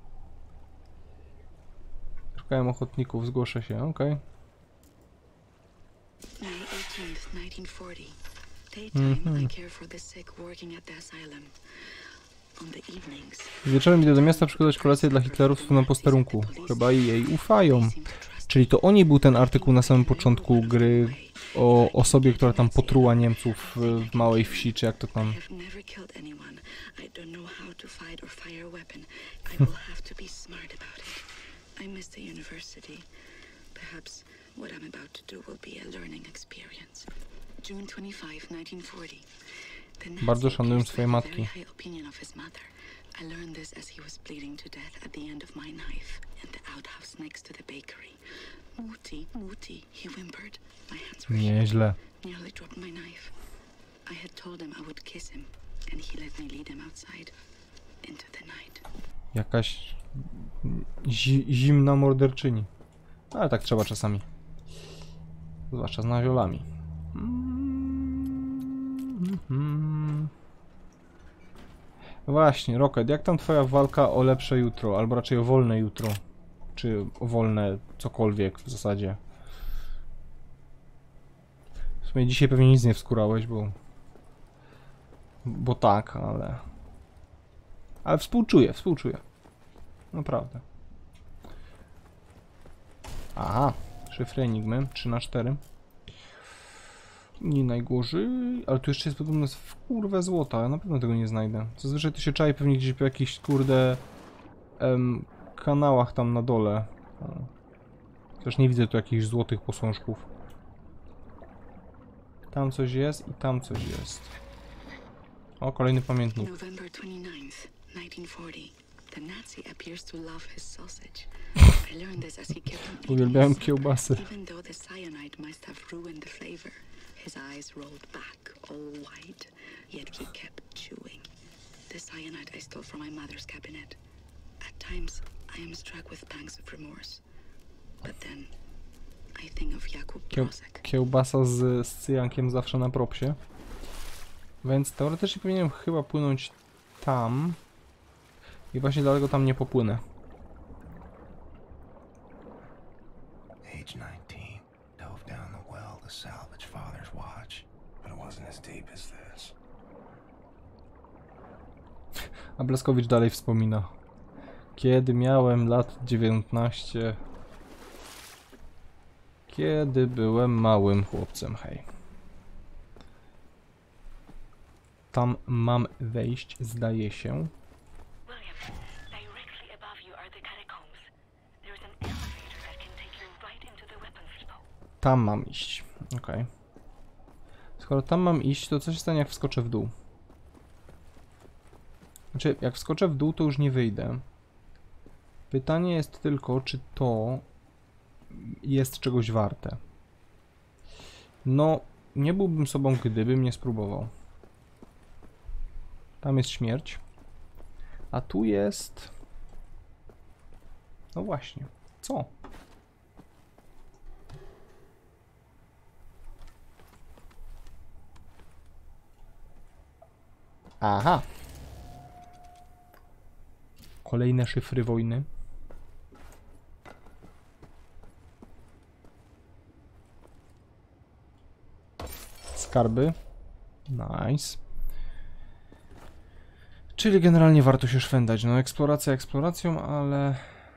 Szukałem ochotników, zgłoszę się, okej. May 18th, 1940. Daytime, I care for the sick working at the asylum. On the evenings. Wieczorem idę do miasta przygotować kolację dla Hitlerów na posterunku. Chyba jej ufają. Czyli to o niej był ten artykuł na samym początku gry o osobie, która tam potruła Niemców w małej wsi, czy jak to tam. What I'm about to do will be a learning experience. June 25, 1940. Bardzo szanuję swoje matki. I learned this as he was bleeding to death at the end of my knife in the outhouse next to the bakery. Muti, he whimpered. My hands were Nieźle. Nearly dropped my knife. I had told him I would kiss him, and he let me lead him outside into the night. Jakaś zimna morderczyni. Ale tak trzeba czasami. Zwłaszcza z naziolami. Właśnie, Rocket, jak tam twoja walka o lepsze jutro? Albo raczej o wolne jutro? Czy o wolne cokolwiek w zasadzie? W sumie dzisiaj pewnie nic nie wskurałeś, bo tak, ale... Ale współczuję. Naprawdę. Aha, szyfry Enigmy, 3×4. Nie najgorzej, ale tu jeszcze jest podobno w kurwę złota, ja na pewno tego nie znajdę. Zazwyczaj to się czai pewnie gdzieś po jakichś kurde kanałach tam na dole. Chociaż nie widzę tu jakichś złotych posążków. Tam coś jest i tam coś jest. O, kolejny pamiętnik. November 29, 1940. The Nazi appears to love his sausage. I learned this as he kept on eating. Uwielbiałem kiełbasy. Even though the cyanide must have ruined the flavor, his eyes rolled back, all white, yet he kept chewing. The cyanide I stole from my mother's cabinet. At times, I am struck with pangs of remorse. But then, I think of Jakub Brozek. Kiełbasa z cyjankiem zawsze na propsie. Więc teoretycznie powinienem chyba płynąć tam. I właśnie dlatego tam nie popłynę. Age 19, dove down the well to salvage father's watch, but it wasn't as deep as this. A Blaskowicz dalej wspomina. Kiedy miałem lat 19. Kiedy byłem małym chłopcem, hej. Tam mam wejść, zdaje się. Tam mam iść. Okej. Skoro tam mam iść, to co się stanie, jak wskoczę w dół? Znaczy, jak wskoczę w dół, to już nie wyjdę. Pytanie jest tylko, czy to jest czegoś warte. No, nie byłbym sobą, gdybym nie spróbował. Tam jest śmierć. A tu jest... No właśnie. Co? Aha. Kolejne szyfry wojny. Skarby. Nice. Czyli generalnie warto się szwendać. No eksploracja eksploracją, ale...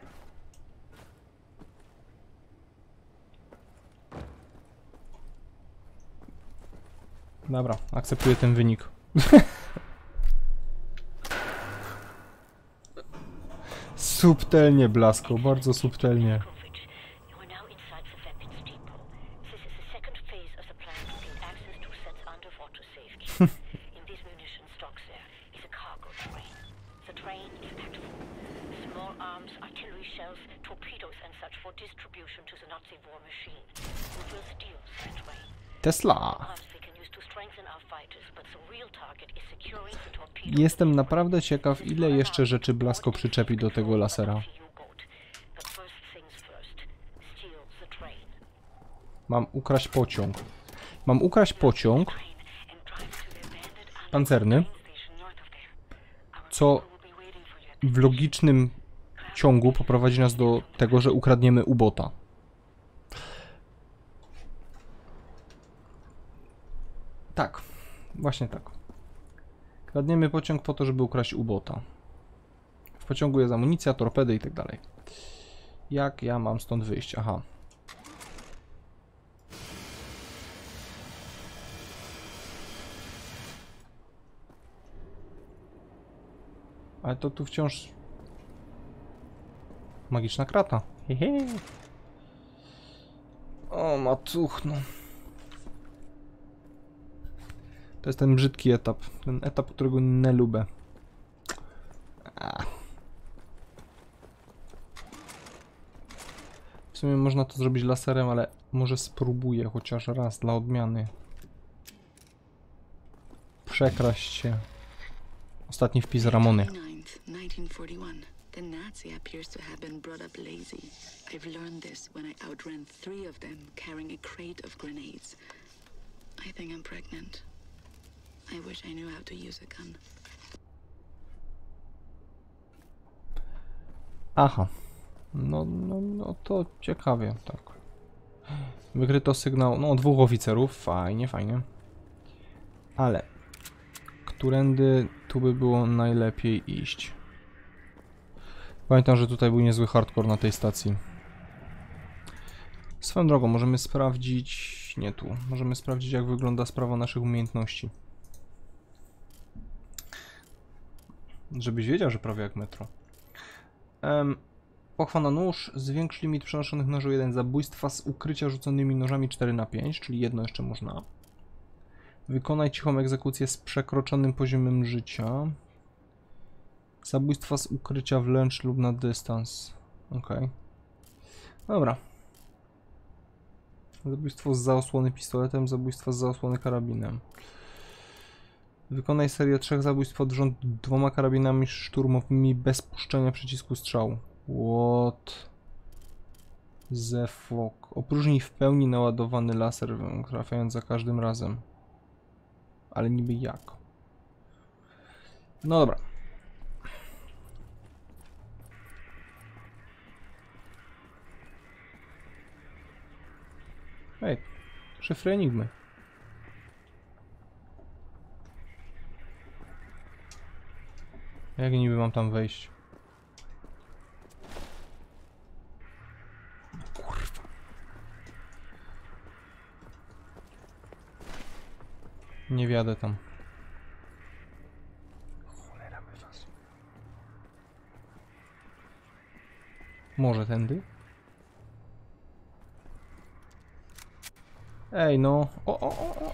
Dobra, akceptuję ten wynik. Subtelnie, Blasko, bardzo subtelnie. Tesla. Jestem naprawdę ciekaw, ile jeszcze rzeczy Blasko przyczepi do tego lasera. Mam ukraść pociąg. Mam ukraść pociąg pancerny, co w logicznym ciągu poprowadzi nas do tego, że ukradniemy U-Bota. Tak, właśnie tak. Kradniemy pociąg po to, żeby ukraść U-Bota. W pociągu jest amunicja, torpedy i tak dalej. Jak ja mam stąd wyjść? Aha. Ale to tu wciąż... Magiczna krata. Hehe. O, matuchno. To jest ten brzydki etap. Ten etap, którego nie lubię. W sumie można to zrobić laserem, ale może spróbuję chociaż raz dla odmiany. Przekraść się. Ostatni wpis Ramony. The Nazi appears to have been brought up lazy. I've learned this when I outran 3 of them carrying a crate of grenades. I think I'm pregnant. I wish I knew how to use a gun. Aha. No to ciekawie, tak. Wykryto sygnał, no 2 oficerów, fajnie, fajnie. Ale którędy tu by było najlepiej iść? Pamiętam, że tutaj był niezły hardcore na tej stacji. Swoją drogą, możemy sprawdzić... Nie tu. Możemy sprawdzić, jak wygląda sprawa naszych umiejętności. Żebyś wiedział, że prawie jak metro. Pochwana nóż. Zwiększ limit przenoszonych noży 1. Zabójstwa z ukrycia rzuconymi nożami 4/5, czyli jedno jeszcze można. Wykonaj cichą egzekucję z przekroczonym poziomem życia. Zabójstwa z ukrycia wręcz lub na dystans. Okej. Dobra. Zabójstwo z zaosłony pistoletem, zabójstwa z zaosłony karabinem. Wykonaj serię 3 zabójstw pod rząd 2 karabinami szturmowymi bez puszczenia przycisku strzału. What the fuck. Opróżnij w pełni naładowany laser, trafiając za każdym razem. Ale niby jak? No dobra. Ej, szyfry Enigmy. Jak niby mam tam wejść? Kurwa. Nie wjadę tam. Cholera by was. Może tędy? Ej no. O.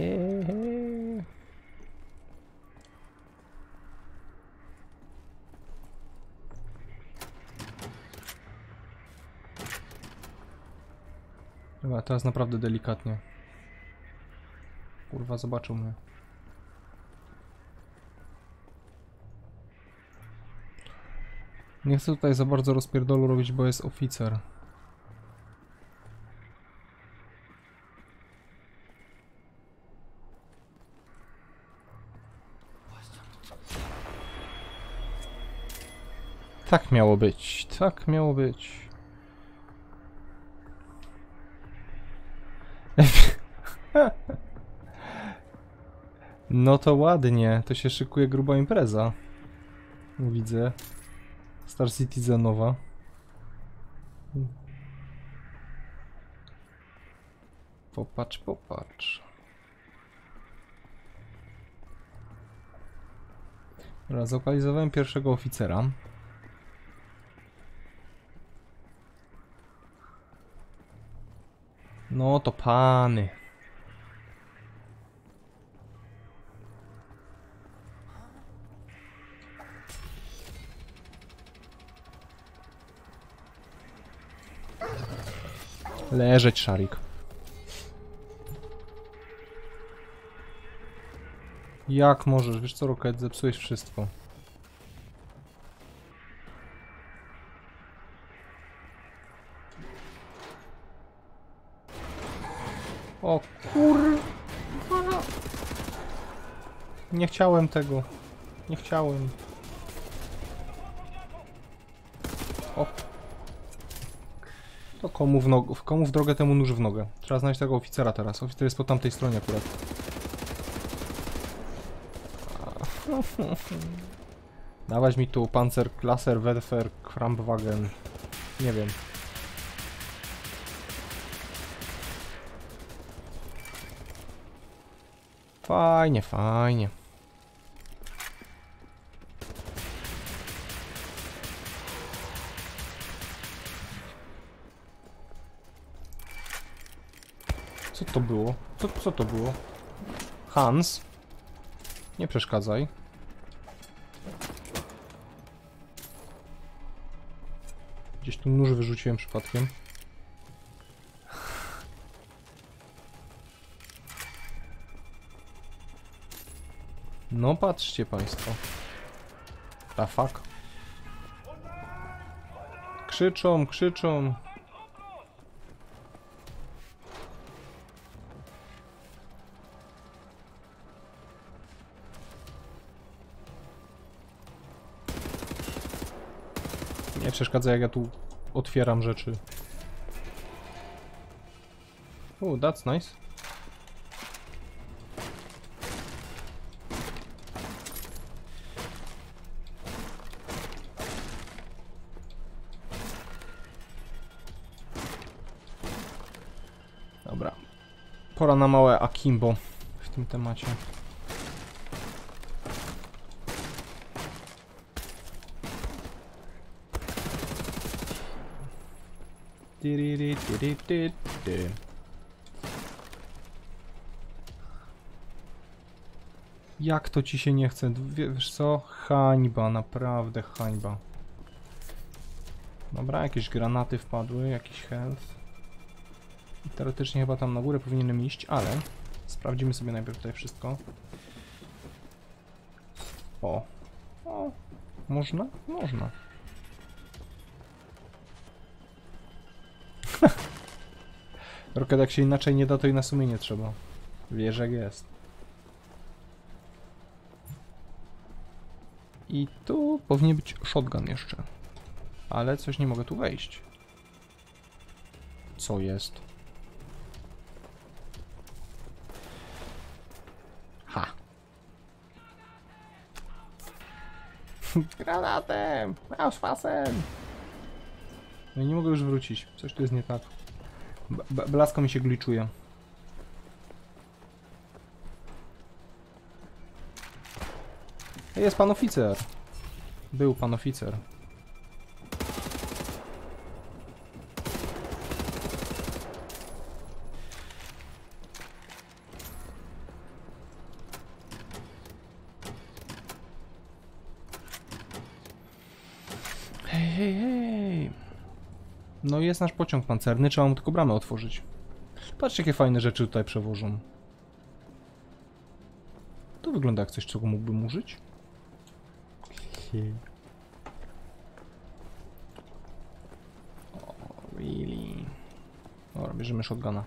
Dobra, teraz naprawdę delikatnie. Kurwa, zobaczył mnie. Nie chcę tutaj za bardzo rozpierdolu robić, bo jest oficer. Tak miało być, tak miało być. No to ładnie, to się szykuje gruba impreza. Widzę. Star Citizenowa. Popatrz, popatrz. Dobra, zlokalizowałem pierwszego oficera. No to pany. Leżeć, szarik. Jak możesz? Wiesz co, Rocket, zepsułeś wszystko. O kurwa. Nie chciałem tego. Nie chciałem. O. To komu w drogę, temu nóż w nogę. Trzeba znaleźć tego oficera teraz. Oficer jest po tamtej stronie akurat. Dawać mi tu Panzerklasser, Werfer, Krampwagen. Nie wiem. Fajnie, fajnie. Co to było? Co to było? Hans? Nie przeszkadzaj. Gdzieś tu nóż wyrzuciłem przypadkiem. No patrzcie państwo. The fuck. Krzyczą, krzyczą. Nie przeszkadza, jak ja tu otwieram rzeczy. That's nice. Dobra. Pora na małe akimbo w tym temacie. Jak to ci się nie chce? Wiesz co? Hańba, naprawdę hańba. Dobra, jakieś granaty wpadły, jakiś health. Teoretycznie chyba tam na górę powinienem iść, ale sprawdzimy sobie najpierw tutaj wszystko. O. O. Można? Można. Rocket, jak się inaczej nie da, to i na sumienie trzeba. Wiesz, jak jest. I tu powinien być shotgun jeszcze. Ale coś nie mogę tu wejść. Co jest? Ha! Granatem! Ausfasem! No i nie mogę już wrócić. Coś tu jest nie tak. Blasko mi się glitchuje. Jest pan oficer. Był pan oficer. Hej, hej, hej. No jest nasz pociąg pancerny, trzeba mu tylko bramę otworzyć. Patrzcie, jakie fajne rzeczy tutaj przewożą. To wygląda jak coś, czego mógłbym użyć. Oh, really? Dobra, bierzemy shotguna.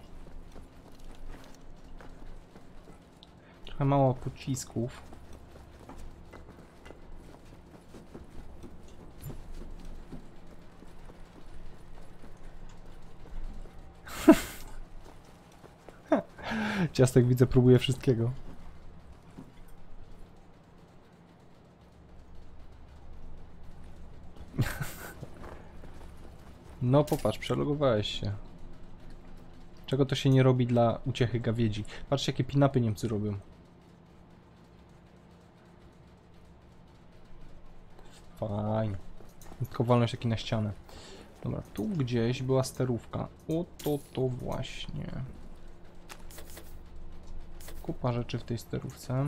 Trochę mało pocisków. Ciastek widzę, próbuje wszystkiego. No popatrz, przelogowałeś się. Czego to się nie robi dla uciechy gawiedzi? Patrzcie, jakie pinapy Niemcy robią. Fajnie. Tylko walność taki na ścianę. Dobra, tu gdzieś była sterówka. Oto to właśnie. Kupa rzeczy w tej sterówce.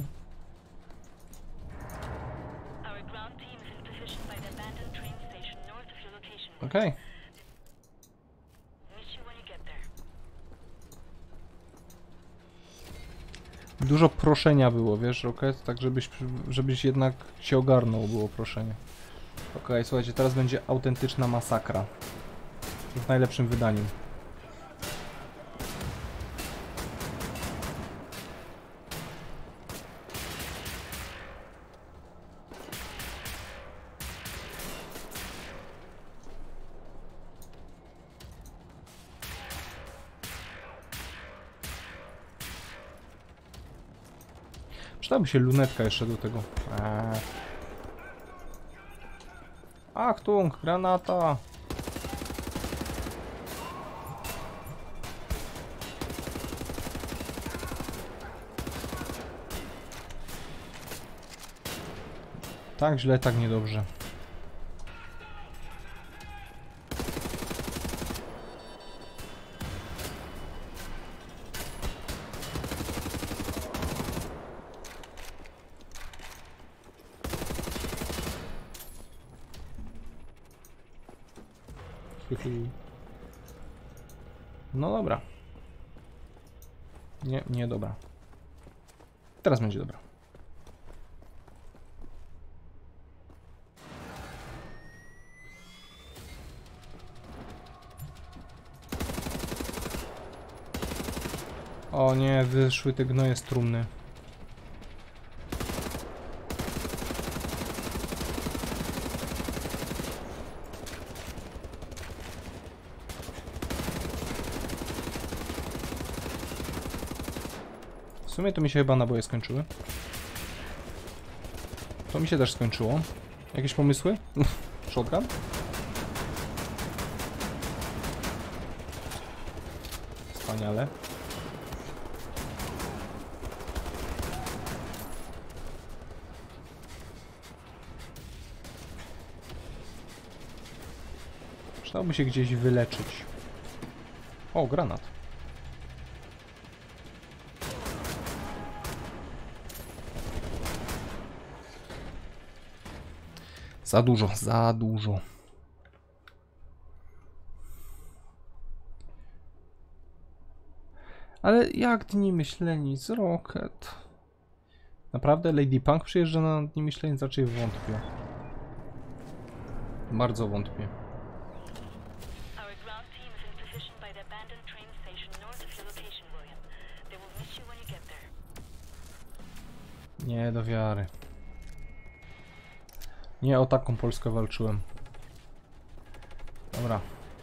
Okej. Dużo proszenia było, wiesz, Rocket? Tak, żebyś jednak się ogarnął, było proszenie. Okej, słuchajcie, teraz będzie autentyczna masakra. W najlepszym wydaniu. Przydałaby się lunetka jeszcze do tego. Achtung, granata! Tak źle, tak niedobrze. No dobra. Nie dobra. Teraz będzie dobra. O nie, wyszły te gnoje z trumny. W sumie to mi się chyba naboje skończyły. To mi się też skończyło. Jakieś pomysły? Shotgun? Wspaniale. Przydałoby się gdzieś wyleczyć. O, granat. Za dużo, za dużo. Ale jak dni myśleni z Rocket? Naprawdę Lady Punk przyjeżdża na dni myśleni? Raczej wątpię. Bardzo wątpię. Nie do wiary. Nie o taką Polskę walczyłem. Dobra.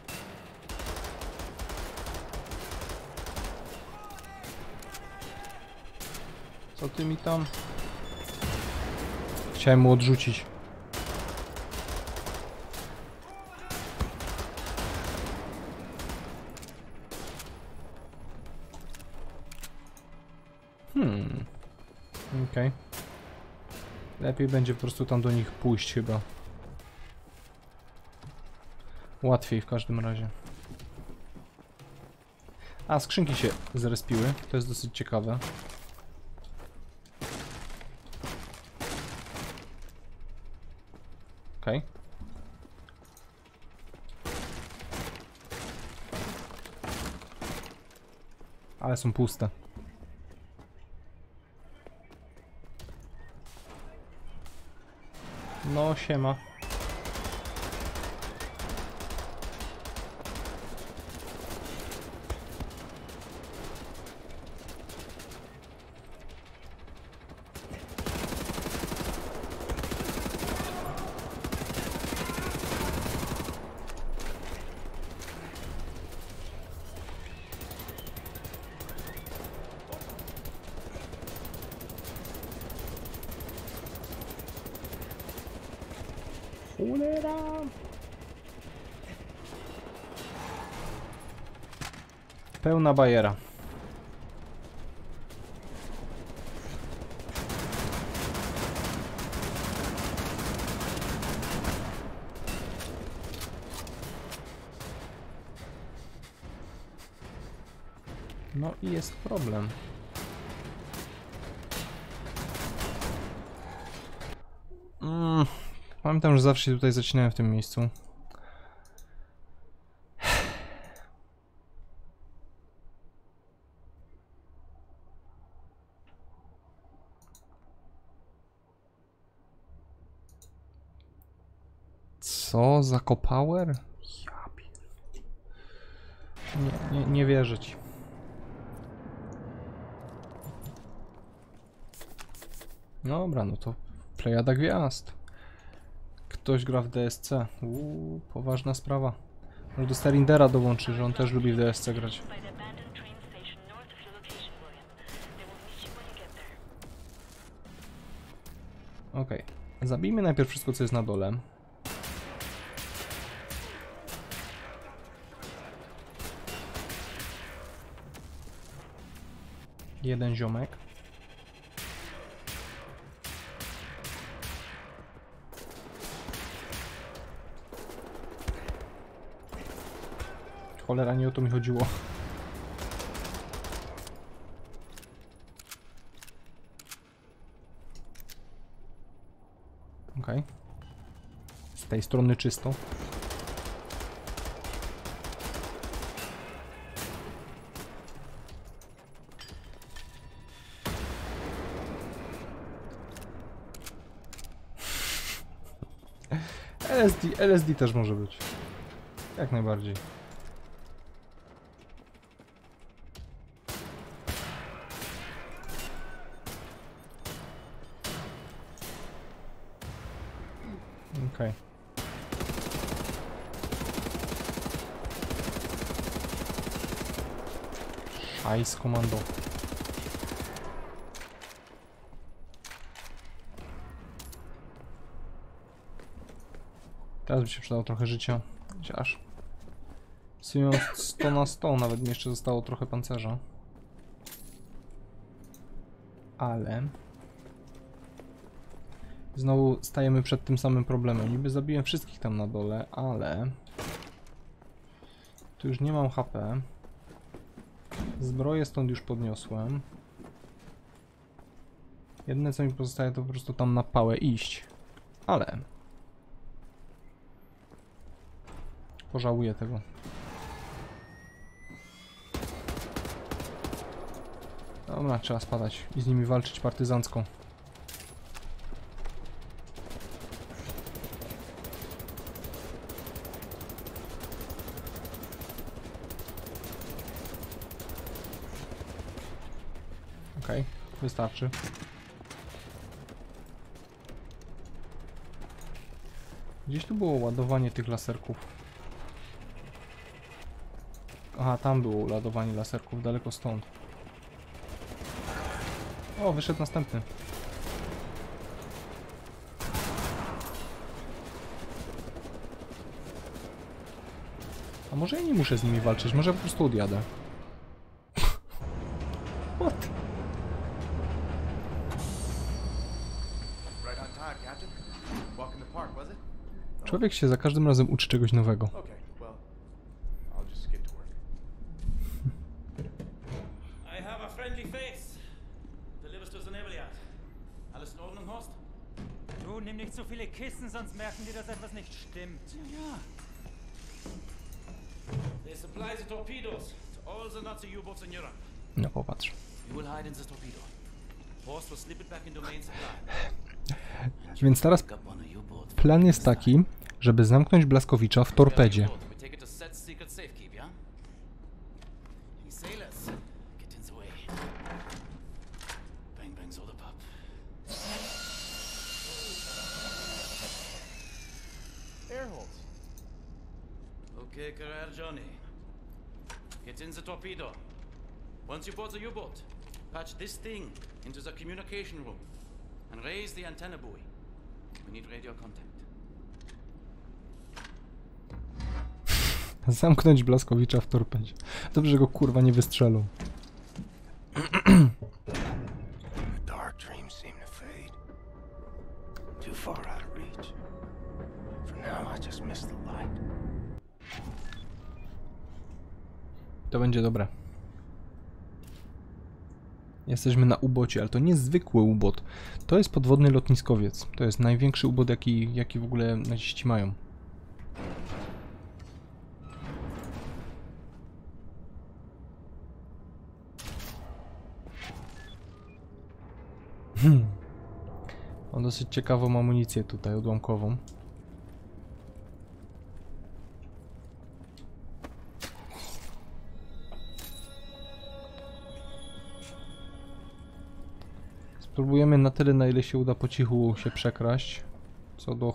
Co ty mi tam? Chciałem mu odrzucić. Okej. Lepiej będzie po prostu tam do nich pójść chyba. Łatwiej w każdym razie. A, skrzynki się zrespiły. To jest dosyć ciekawe. Okej. Ale są puste. No, siema. Pełna bajera. No i jest problem. Pamiętam, że zawsze się tutaj zaczynałem w tym miejscu. Co? Zako Power? Ja nie wierzę ci. Dobra, no to plejada gwiazd. Ktoś gra w DSC. Poważna sprawa. Może do Sterindera dołączy, że on też lubi w DSC grać. Okej. Zabijmy najpierw wszystko, co jest na dole. Jeden ziomek. Cholera, nie o to mi chodziło. Okej. Z tej strony czysto. LSD też może być. Jak najbardziej. Okej. Szajs komando. Teraz by się przydało trochę życia. Chociaż w sumie mam 100 na 100, nawet mi jeszcze zostało trochę pancerza. Ale znowu stajemy przed tym samym problemem. Niby zabiłem wszystkich tam na dole, ale tu już nie mam HP. Zbroję stąd już podniosłem. Jedyne co mi pozostaje to po prostu tam na pałę iść. Ale pożałuję tego. Dobra, trzeba spadać i z nimi walczyć partyzancko. Okej, wystarczy. Gdzieś tu było ładowanie tych laserków. Aha, tam było ładowanie laserków, daleko stąd. O, wyszedł następny. A może ja nie muszę z nimi walczyć, może po prostu odjadę. What? Człowiek się za każdym razem uczy czegoś nowego. I have a friendly face. Delivers to Zanebeliad. Alles in Ordnung, Horst? Du, nimm nicht so viele Kissen, sonst merken die, dass etwas nicht stimmt. Ja. They supply the torpedoes to all the Nazi U-boats in Europe. No popatrz. You will hide in the torpedo. Horst will slip it back into main supply. Więc teraz plan jest taki, żeby zamknąć Blaskowicza w torpedzie. Okay, Carrera Johnny. Get in the torpedo. Once you board the U-boat, patch this thing into the communication room and raise the antenna buoy. We need radio contact. Zamknąć Blaskowicza w torpedzie. Dobrze, że go kurwa nie wystrzelą. Dark dreams seem to fade. Too far out of reach. For now, I just miss the light. To będzie dobre. Jesteśmy na ubocie, ale to nie zwykły ubot. To jest podwodny lotniskowiec. To jest największy ubot, jaki w ogóle naziści mają. Mam dosyć ciekawą amunicję tutaj, odłamkową. Spróbujemy na tyle, na ile się uda po cichu się przekraść. Co do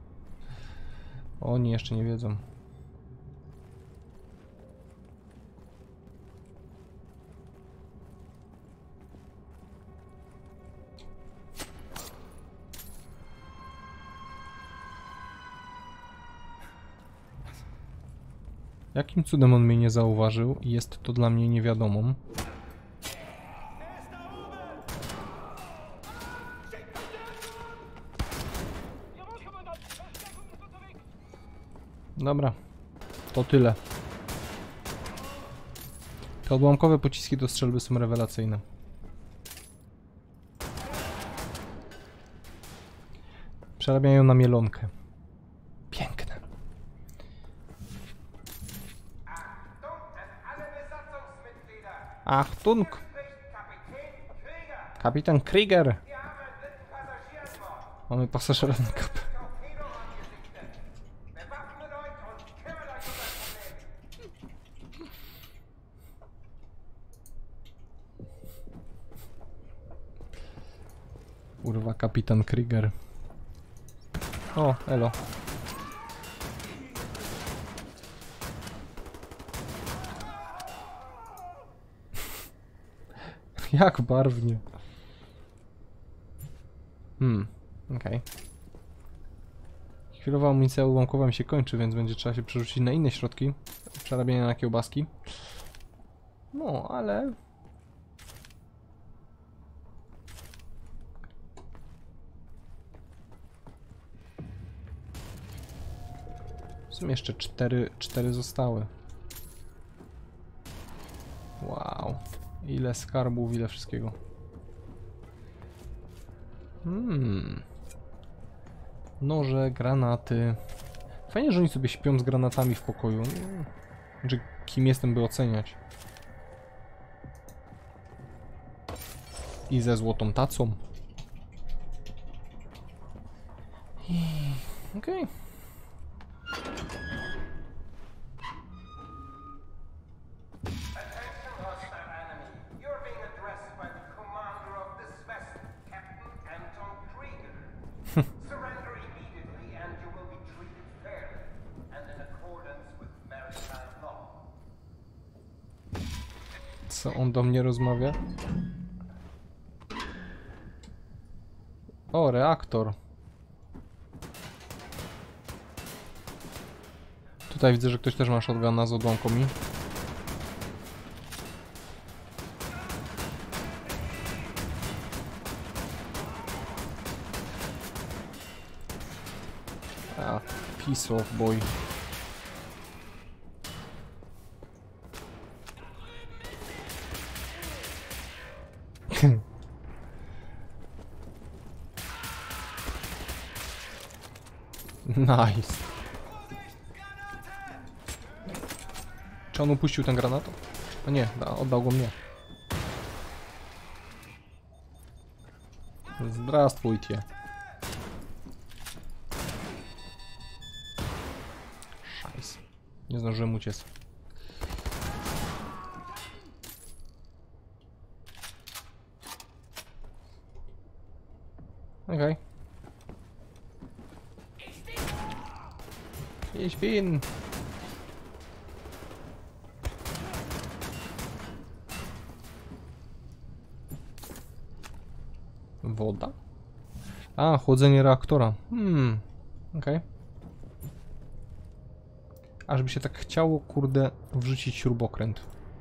Oni jeszcze nie wiedzą. Jakim cudem on mnie nie zauważył i jest to dla mnie niewiadomą. Dobra, to tyle. Te odłamkowe pociski do strzelby są rewelacyjne. Przerabiają na mielonkę. Piękne. Achtung! Kapitan Krieger! Mamy pasażera na kapę. Kurwa, kapitan Krieger. O, elo. Jak barwnie. Okej. Chwilowa amunicja ułamkowa mi się kończy, więc będzie trzeba się przerzucić na inne środki przerabiania na kiełbaski. No, ale... Są jeszcze cztery zostały. Wow. Ile skarbów, ile wszystkiego. Noże, granaty. Fajnie, że oni sobie śpią z granatami w pokoju. Znaczy, kim jestem, by oceniać. I ze złotą tacą. Okej. Co on do mnie rozmawia? O, reaktor. Tutaj widzę, że ktoś też ma shotguna z odłamkami. A, piece of boy. Nice. Czy on upuścił ten granat? A nie, oddał go mnie. Zdrastwujcie. Szajs. Nie zdążyłem uciec. Okej. Ich bin. Woda? A, chłodzenie reaktora. Okej. Aż by się tak chciało, kurde, wrzucić śrubokręt.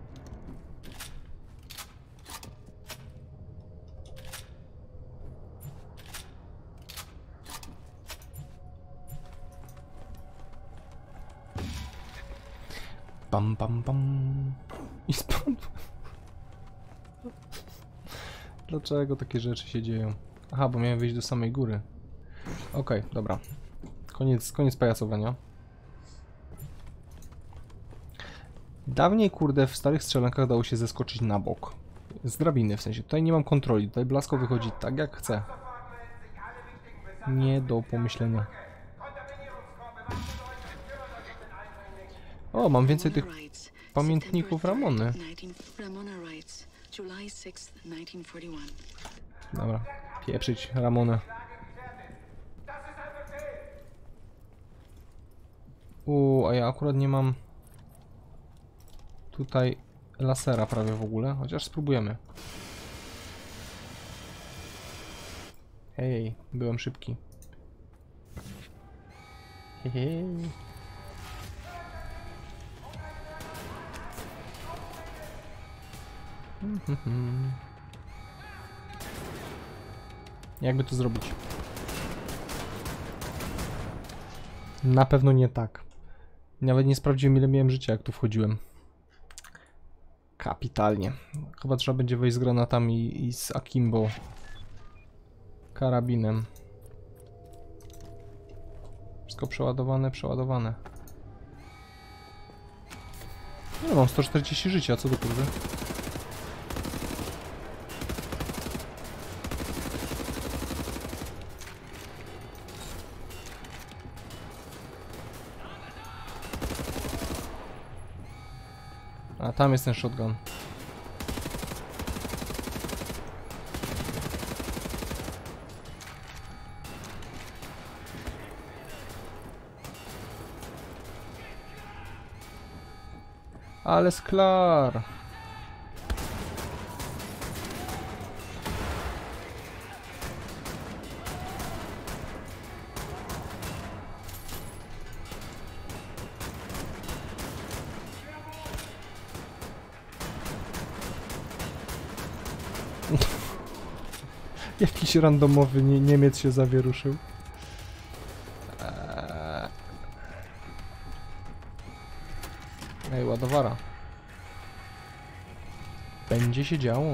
Pam, pam, pam. I spadł. Dlaczego takie rzeczy się dzieją? Aha, bo miałem wyjść do samej góry. Okej, dobra. Koniec pajacowania. Dawniej, kurde, w starych strzelankach dało się zeskoczyć na bok. Z drabiny, w sensie. Tutaj nie mam kontroli. Tutaj Blasko wychodzi tak, jak chce. Nie do pomyślenia. O, mam więcej tych pamiętników Ramony. Dobra, pieprzyć Ramonę. A ja akurat nie mam tutaj lasera prawie w ogóle, chociaż spróbujemy. Hej, byłem szybki. Hej. Jakby to zrobić? Na pewno nie tak. Nawet nie sprawdziłem, ile miałem życia, jak tu wchodziłem. Kapitalnie. Chyba trzeba będzie wejść z granatami i z akimbo. Karabinem. Wszystko przeładowane. No, mam 140 życia, co do kurde. A tam jest ten shotgun. Ale sklar. Jakiś randomowy Niemiec się zawieruszył. Ej, ładowara. Będzie się działo.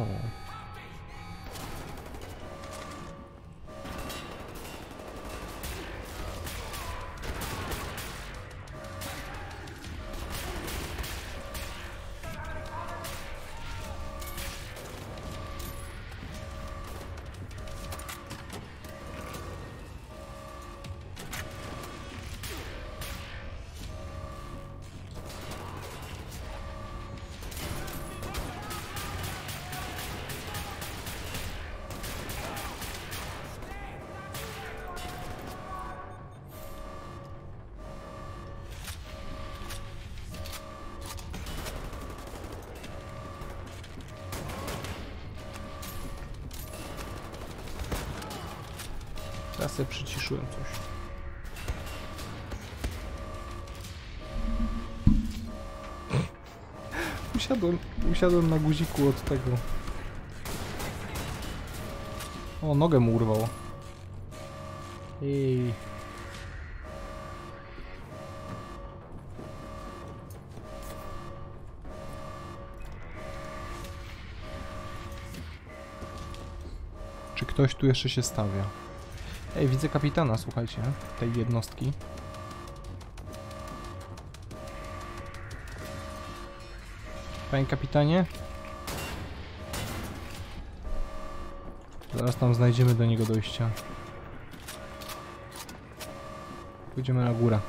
Teraz sobie przyciszyłem coś. Usiadłem na guziku od tego. O, nogę mu urwało. Ej. Czy ktoś tu jeszcze się stawia? Ej, widzę kapitana, słuchajcie, tej jednostki. Panie kapitanie? Zaraz tam znajdziemy do niego dojścia. Pójdziemy na górę.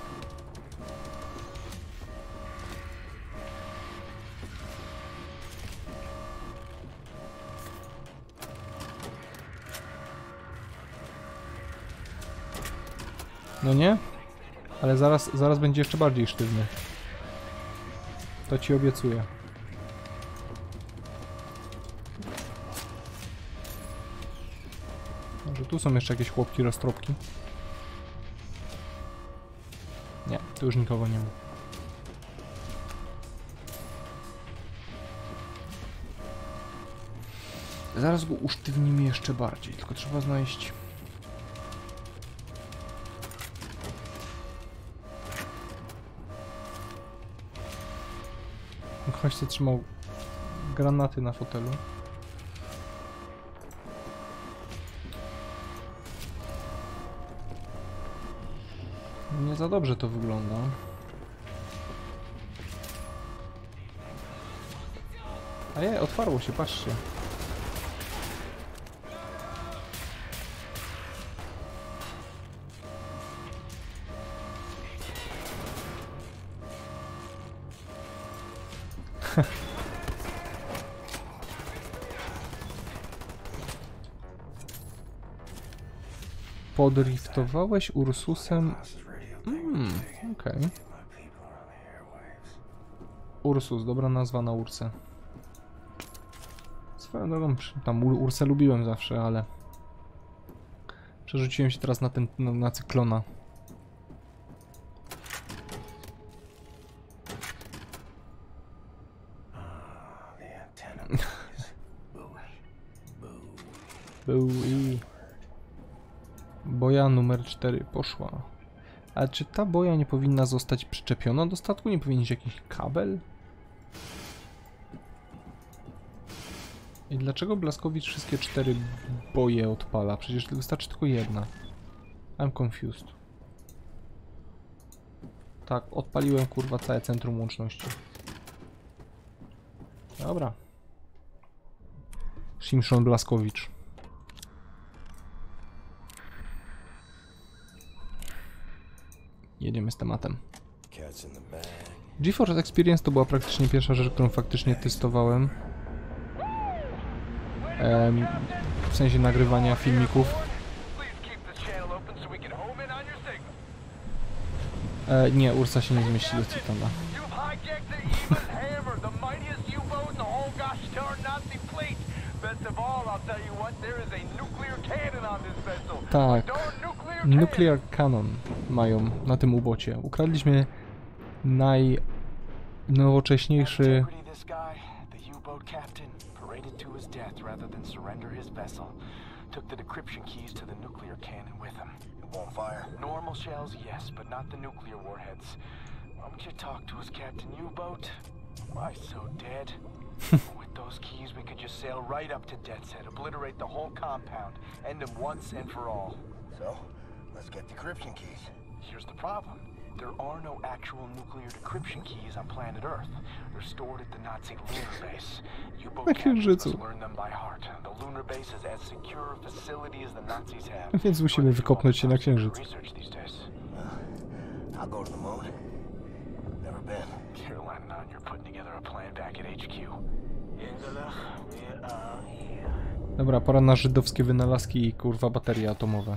No nie? Ale zaraz będzie jeszcze bardziej sztywny. To ci obiecuję. Może tu są jeszcze jakieś chłopki roztropki? Nie, tu już nikogo nie ma. Zaraz go usztywnimy jeszcze bardziej, tylko trzeba znaleźć... Ktoś się trzymał granaty na fotelu. Nie za dobrze to wygląda. A je, otwarło się, patrzcie. Podriftowałeś Ursusem... okej. Ursus, dobra nazwa na Ursę. Swoją drogą, tam Ursę lubiłem zawsze, ale... Przerzuciłem się teraz na ten, na cyklona. Był i... Boja numer 4 poszła. Ale czy ta boja nie powinna zostać przyczepiona do statku? Nie powinien być jakiś kabel? I dlaczego Blazkowicz wszystkie 4 boje odpala? Przecież wystarczy tylko jedna. I'm confused. Tak, odpaliłem kurwa całe centrum łączności. Dobra. Szymszon Blazkowicz. Jedziemy z tematem. GeForce Experience to była praktycznie pierwsza rzecz, którą faktycznie testowałem. W sensie nagrywania filmików. Nie, Ursa się nie zmieści do Titana. Tak. Nuclear Cannon mają na tym ubocie. Ukradliśmy najnowocześniejszy... Took the decryption keys to the nuclear cannon with him. It won't fire? Normal shells, yes, but not the nuclear warheads. Why don't you talk to us, Captain U-Boat? Why so dead? With those keys, we could just sail right up to Death's Head, obliterate the whole compound, end them once and for all. So, let's get decryption keys. Here's the problem. There are no actual nuclear decryption keys on planet Earth. They're stored at the Nazi lunar base. U-boat captains must learn them by heart. The lunar base is as secure a facility as the Nazis have. Więc musimy wykopnąć się na Księżyc. I'll go to the moon. Never been. Caroline and you're putting together a plan back at HQ. Dobra, pora na żydowskie wynalazki i kurwa baterie atomowe.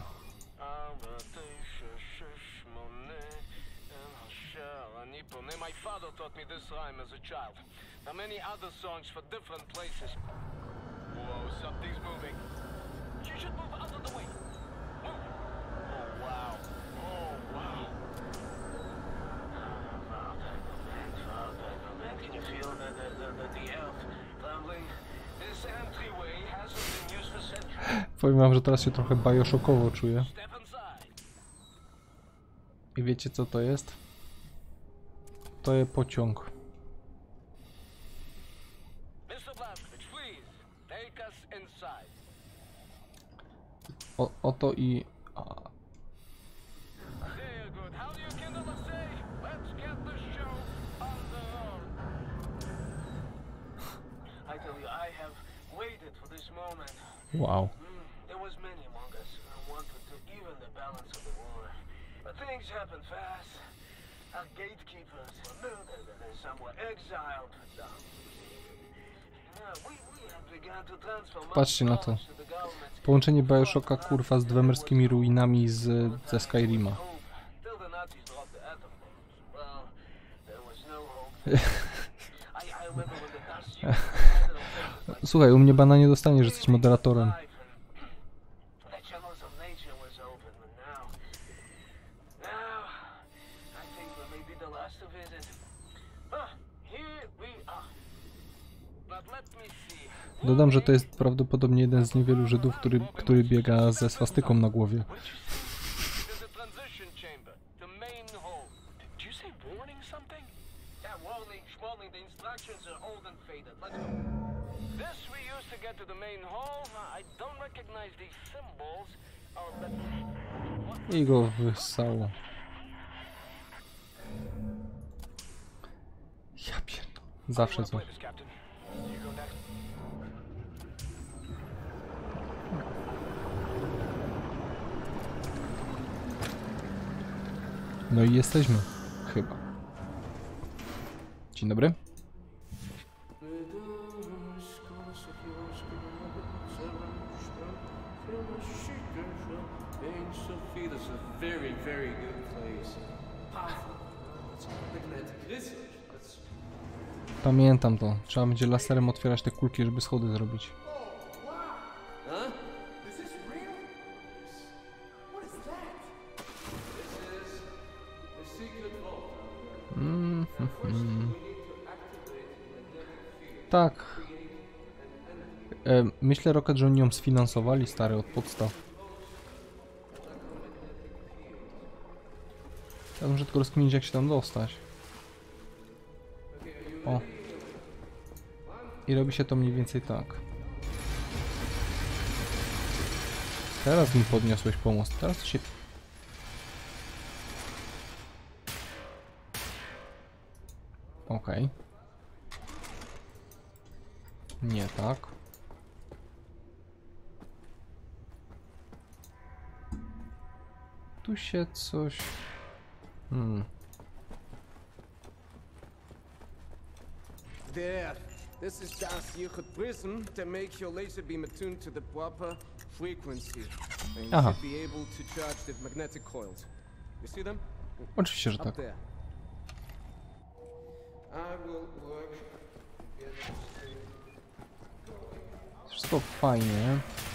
My father taught me this rhyme as a child. Now many other songs for different places. Whoa, something's moving. You should move out of the way. Move. wow. Oh, wow. Can you feel the earth trembling? This entryway hasn't been used for centuries. Powiem wam, że teraz się trochę bioshockowo czuję. I wiecie co to jest? To jest pociąg. Oto i... Wow. There was many among us who wanted to even the balance of the war. But things happen fast. Our gatekeepers were murdered and some were exiled. Patrzcie na to. Połączenie Bioshocka kurwa z dwemerskimi ruinami ze Skyrima. Słuchaj, u mnie bana nie dostanie, że jesteś moderatorem. Dodam, że to jest prawdopodobnie jeden z niewielu Żydów, który biega ze swastyką na głowie. I go wyssało. Ja pierdolę. Zawsze coś. No i jesteśmy. Chyba. Dzień dobry. Pamiętam to. Trzeba będzie laserem otwierać te kulki, żeby schody zrobić. Tak. Myślę, Rocket, że oni ją sfinansowali, stary, od podstaw. Ja muszę tylko rozkminić, jak się tam dostać. O. I robi się to mniej więcej tak. Teraz mi podniosłeś pomost. Teraz to się... Okej. Nie tak. Tu się coś... There. This is just Yuchat prism to make your laser beam attuned to the proper frequency. And you should be able to charge the magnetic coils. You see them? Oczywiście, że tak. Wszystko fajnie.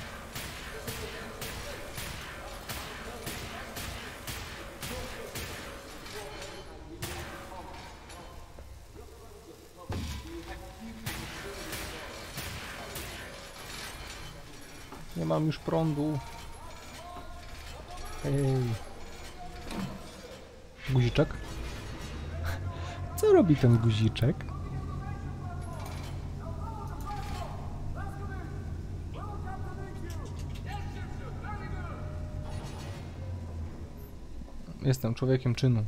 Nie mam już prądu. Hej. Guziczek? Co robi ten guziczek? Jestem człowiekiem czynu.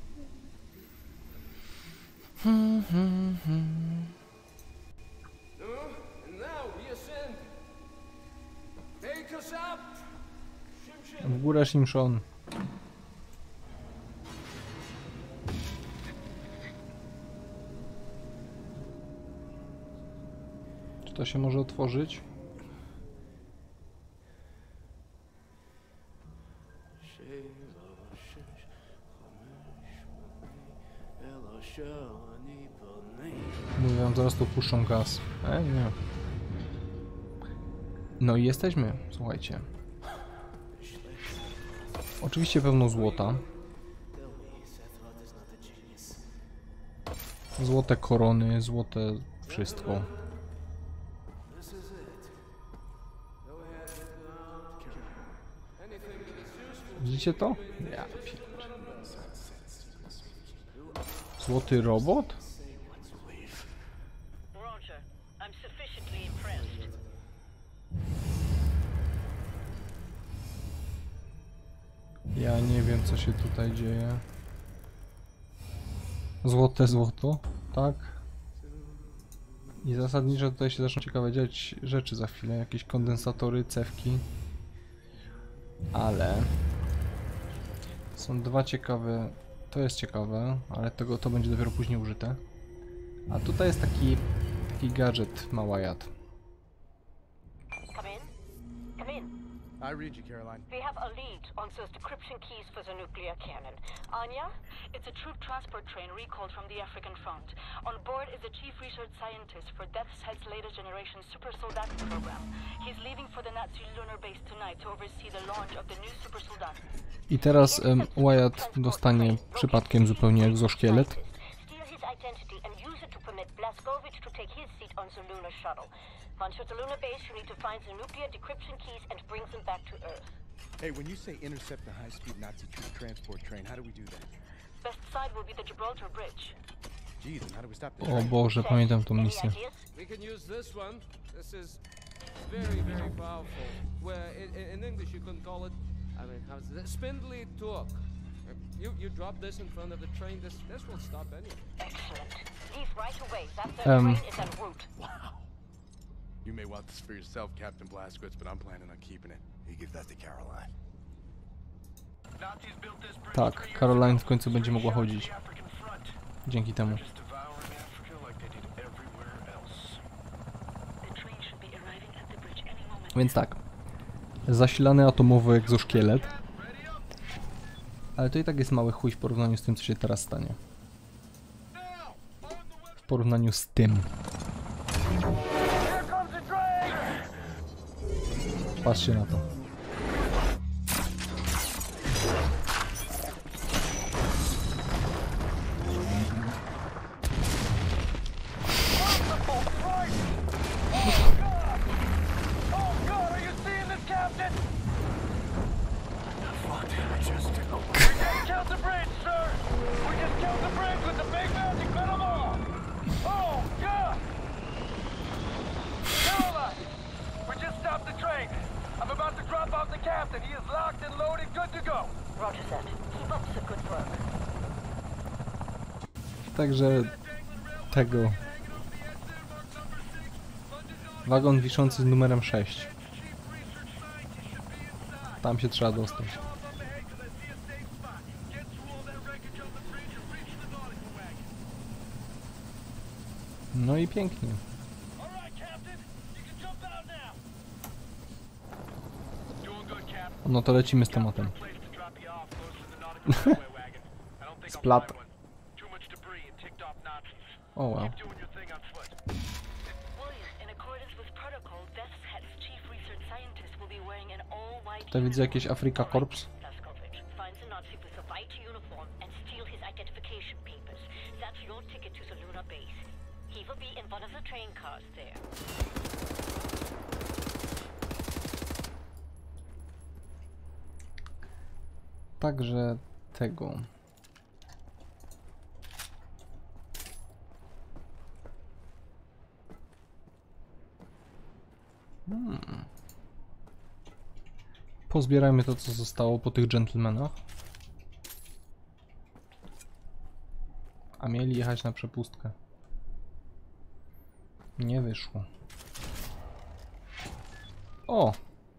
W górę Shimshon. Czy to się może otworzyć? Mówię wam, zaraz tu puszczą gaz. Nie. No i jesteśmy, słuchajcie. Oczywiście pełno złota. Złote korony, złote wszystko. Widzicie to? Ja pierdzielę. Złoty robot? Roger, I'm sufficiently impressed. Ja nie wiem, co się tutaj dzieje. Złote złoto, tak? I zasadniczo tutaj się zaczną ciekawe dziać rzeczy za chwilę. Jakieś kondensatory, cewki. Ale... są dwa ciekawe... To jest ciekawe, ale to będzie dopiero później użyte. A tutaj jest taki gadżet małajat. Come in. Come in. I read you, Caroline. We have a lead on those decryption keys for the nuclear cannon. Anya, it's a troop transport train recalled from the African front. On board is a chief research scientist for Death's Head's latest generation super soldat program. He's leaving for the Nazi lunar base tonight to oversee the launch of the new super soldat. I teraz Wyatt dostanie przypadkiem zupełnie egzoszkielet. Steal his identity and use it to permit Blazkowicz to take his seat on the lunar shuttle. Once you're at the lunar base, you need to find the nuclear decryption keys and bring them back to Earth. Hey, when you say intercept the high-speed Nazi troop transport train, how do we do that? Best side will be the Gibraltar Bridge. Geez, and how do we stop the O train? Boże, pamiętam tą misję. We can use this one. This is very, very powerful. Well, in English you could call it, I mean, how's that? Spindly torque. You drop this in front of the train, this will stop anything. Excellent. Leave right away. That train is en route. Wow. You may want this for yourself, Captain Blazkowicz, but I'm planning on keeping it. You give that to Caroline. Tak, Caroline w końcu będzie mogła chodzić. Dzięki temu. Więc tak. Zasilany atomowy egzoszkielet. Ale to i tak jest mały chuj w porównaniu z tym, co się teraz stanie. W porównaniu z tym. Patrzcie na to. Także tego. Wagon wiszący z numerem 6. Tam się trzeba dostać. No i pięknie. No to lecimy z tematem. Splat. O wow. Tutaj widzę jakieś Afrika Corps. Także tego. Pozbierajmy to, co zostało po tych dżentelmenach. A mieli jechać na przepustkę. Nie wyszło. O!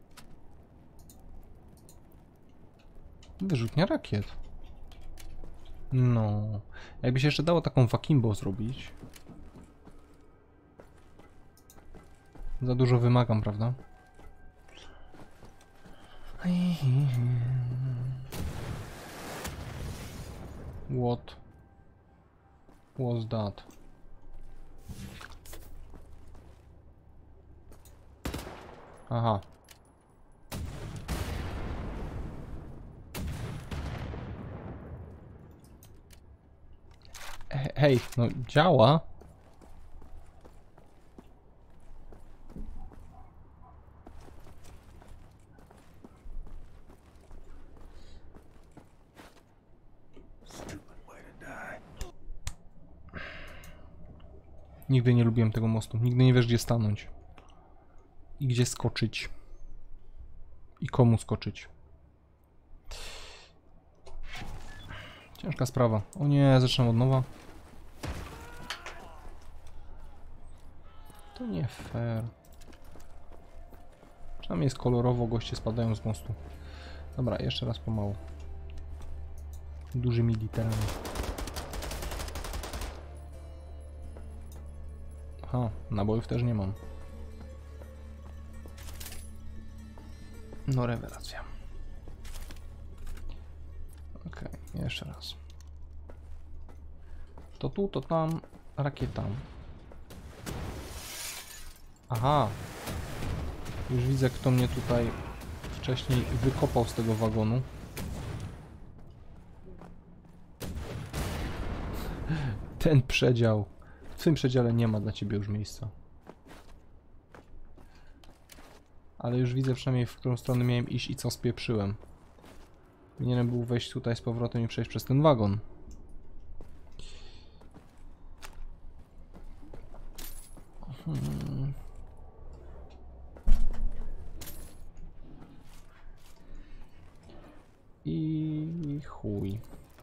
Wyrzutnia rakiet. No. Jakby się jeszcze dało taką wakimbo zrobić. Za dużo wymagam, prawda? What was that? Aha. Hej, no działa. Nigdy nie lubiłem tego mostu. Nigdy nie wiesz, gdzie stanąć. I gdzie skoczyć. I komu skoczyć. Ciężka sprawa. O nie, zaczynam od nowa. To nie fair. Przynajmniej jest kolorowo, goście spadają z mostu. Dobra, jeszcze raz pomału. Dużymi literami. Aha, nabojów też nie mam. No rewelacja. Okej, jeszcze raz. To tu, to tam, rakieta. Aha. Już widzę, kto mnie tutaj wcześniej wykopał z tego wagonu. Ten przedział. W tym przedziale nie ma dla ciebie już miejsca. Ale już widzę przynajmniej, w którą stronę miałem iść i co spieprzyłem. Powinienem był wejść tutaj z powrotem i przejść przez ten wagon. I chuj.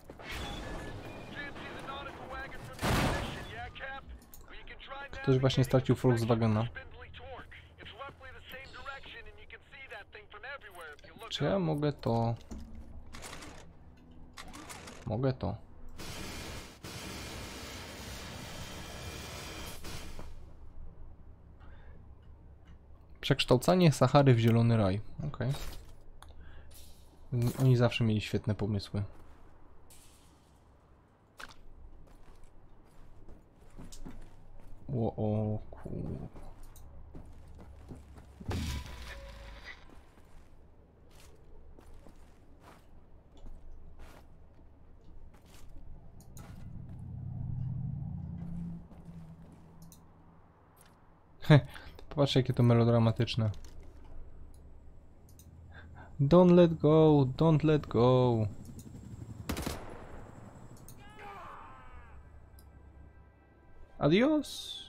Ktoś właśnie stracił Volkswagena. Czy ja mogę to... Mogę to. Przekształcanie Sahary w zielony raj. Okej. Oni zawsze mieli świetne pomysły. O kur... Popatrzcie, jakie to melodramatyczne. Don't let go, don't let go. Adios.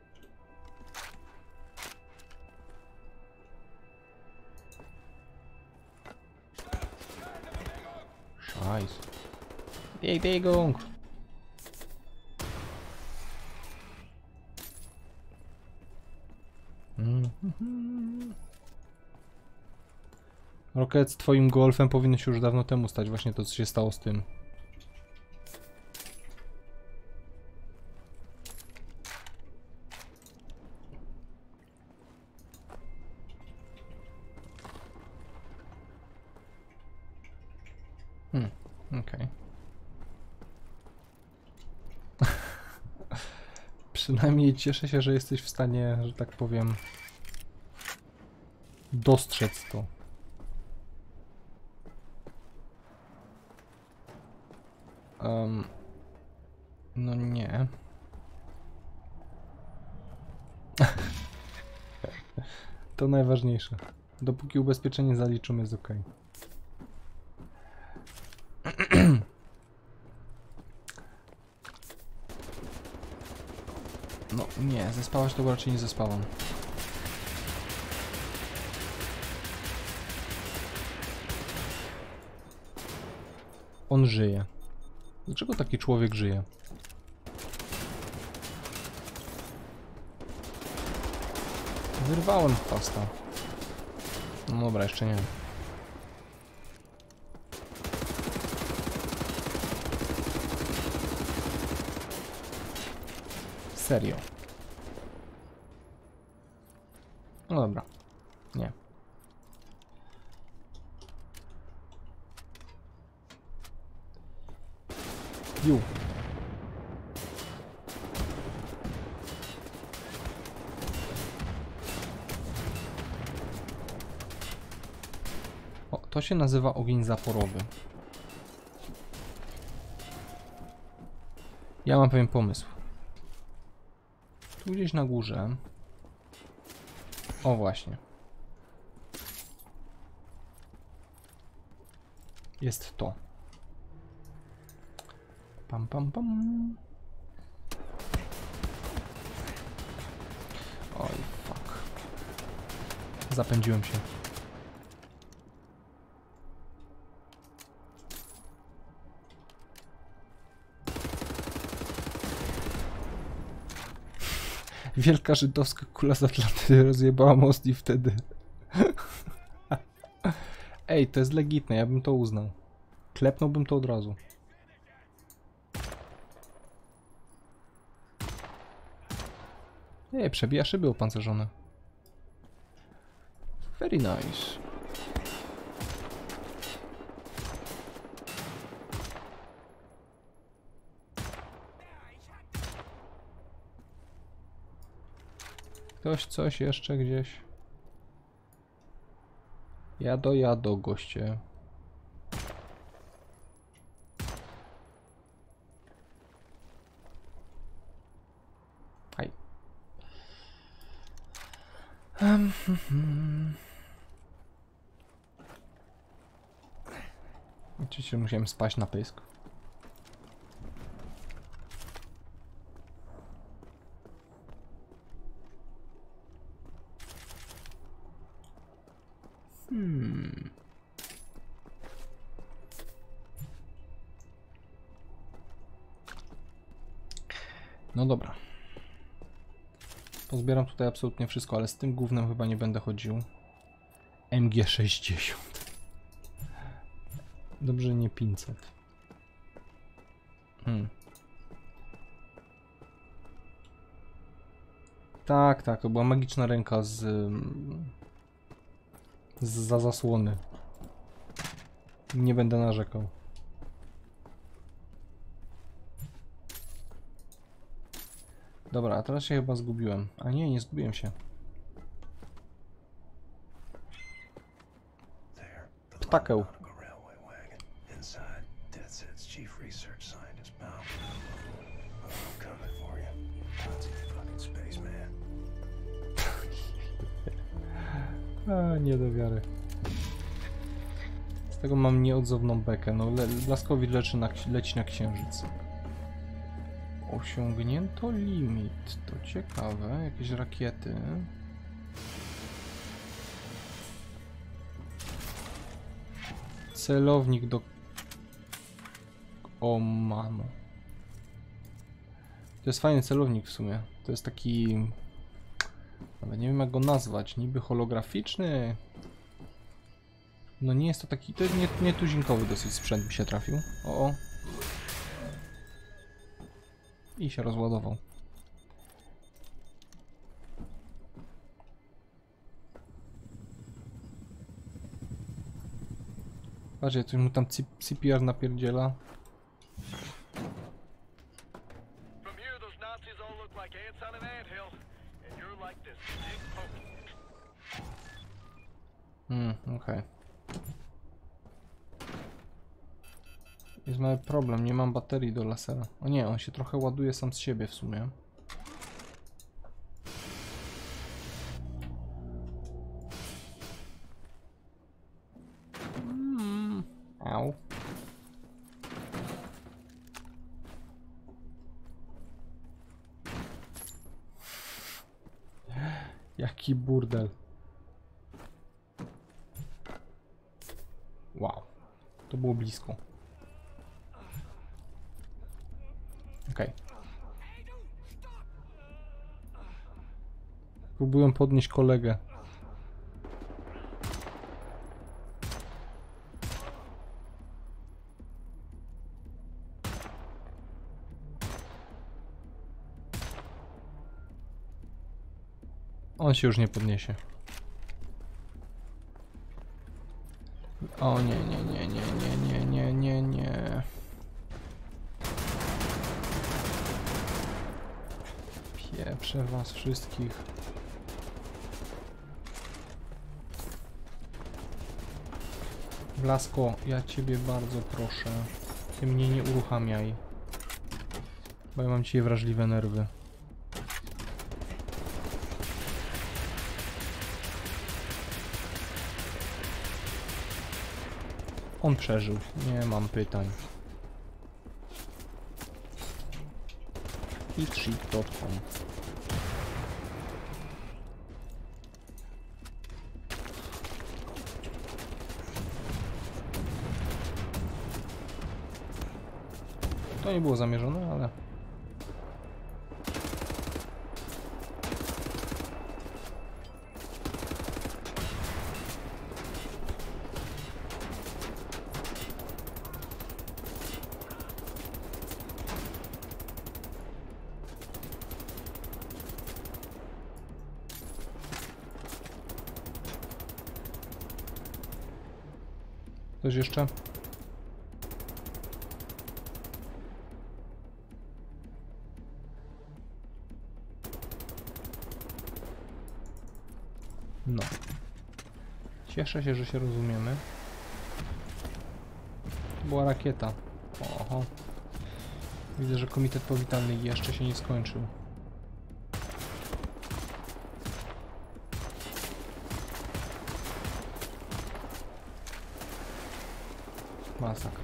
Scheiße. Bewegung. Rocket, z twoim golfem powinno się już dawno temu stać. Właśnie to, co się stało z tym. Okej. Przynajmniej cieszę się, że jesteś w stanie, że tak powiem, dostrzec to. No nie. To najważniejsze. Dopóki ubezpieczenie zaliczą, jest ok. No nie, zespałaś to raczej nie zespałam. On żyje. Dlaczego taki człowiek żyje? Wyrwałem chwasta. No dobra, jeszcze nie. Serio. No dobra. Nie. Ju. O, to się nazywa ogień zaporowy. Ja mam pewien pomysł. Tu gdzieś na górze. O właśnie. Jest to. Pam pam pam. Oj, fuck. Zapędziłem się. Wielka żydowska kula z Atlantydy rozjebała most i wtedy. Ej, to jest legitne, ja bym to uznał. Klepnąłbym to od razu. Ej, przebija szyby opancerzone. Very nice. Ktoś coś jeszcze gdzieś? Jado, goście. Hej. Oczywiście musiałem spaść na pysk. No dobra. Pozbieram tutaj absolutnie wszystko, ale z tym gównem chyba nie będę chodził. MG60. Dobrze, nie 500. Tak, to była magiczna ręka za zasłony. Nie będę narzekał. Dobra, a teraz się chyba zgubiłem. A nie zgubiłem się. Ptakeł. A, nie do wiary. Z tego mam nieodzowną bekę. No, Blaskowicz leci na księżyc. Osiągnięto limit. To ciekawe. Jakieś rakiety. Celownik do... O mamo. To jest fajny celownik w sumie. To jest taki... Ale nie wiem jak go nazwać. Niby holograficzny. No nie jest to taki... To jest nietuzinkowy dosyć sprzęt mi się trafił. O. I się rozładował. Patrzcie, coś mu tam CPR napierdziela. Okej. Jest mały problem, nie mam baterii do lasera. O nie, on się trochę ładuje sam z siebie w sumie. Au. Jaki burdel. Wow. To było blisko. Okej. Próbuję podnieść kolegę. On się już nie podniesie. O nie. Pieprzę was wszystkich. Blasko, ja ciebie bardzo proszę. Ty mnie nie uruchamiaj. Bo ja mam dzisiaj wrażliwe nerwy. On przeżył, nie mam pytań. Hitsheet.com. To nie było zamierzone, ale... Coś jeszcze? No. Cieszę się, że się rozumiemy. To była rakieta. Oho. Widzę, że komitet powitalny jeszcze się nie skończył. Masakra.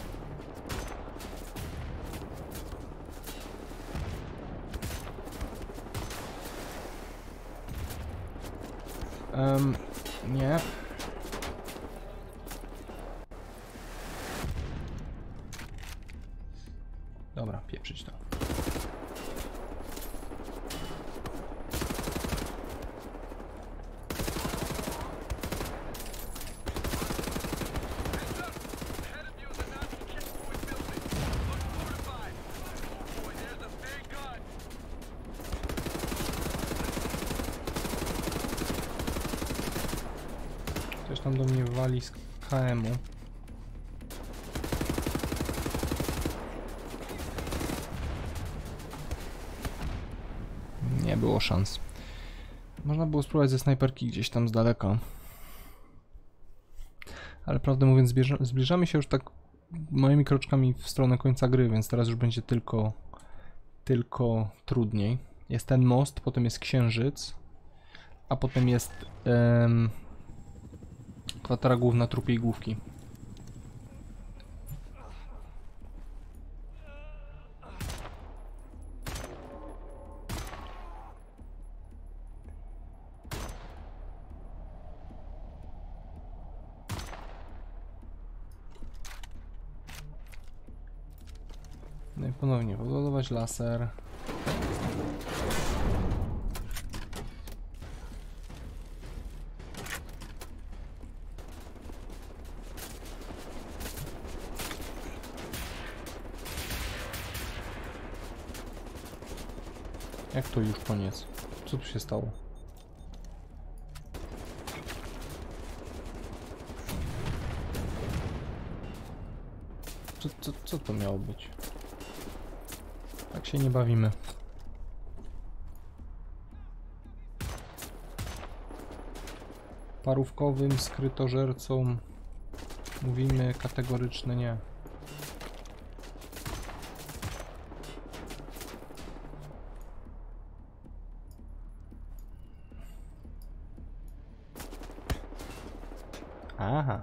Nie. Dobra, pieprzyć to. Ktoś tam do mnie wali z KM-u. Nie było szans. Można było spróbować ze snajperki gdzieś tam z daleka. Ale prawdę mówiąc, zbliżamy się już tak moimi kroczkami w stronę końca gry, więc teraz już będzie tylko trudniej. Jest ten most, potem jest księżyc, a potem jest kwatera główna trupiej główki. No i ponownie podładować laser. Jak to już koniec? Co tu się stało? Co to miało być? Tak się nie bawimy. Parówkowym skrytożercom mówimy kategoryczne nie. Aha.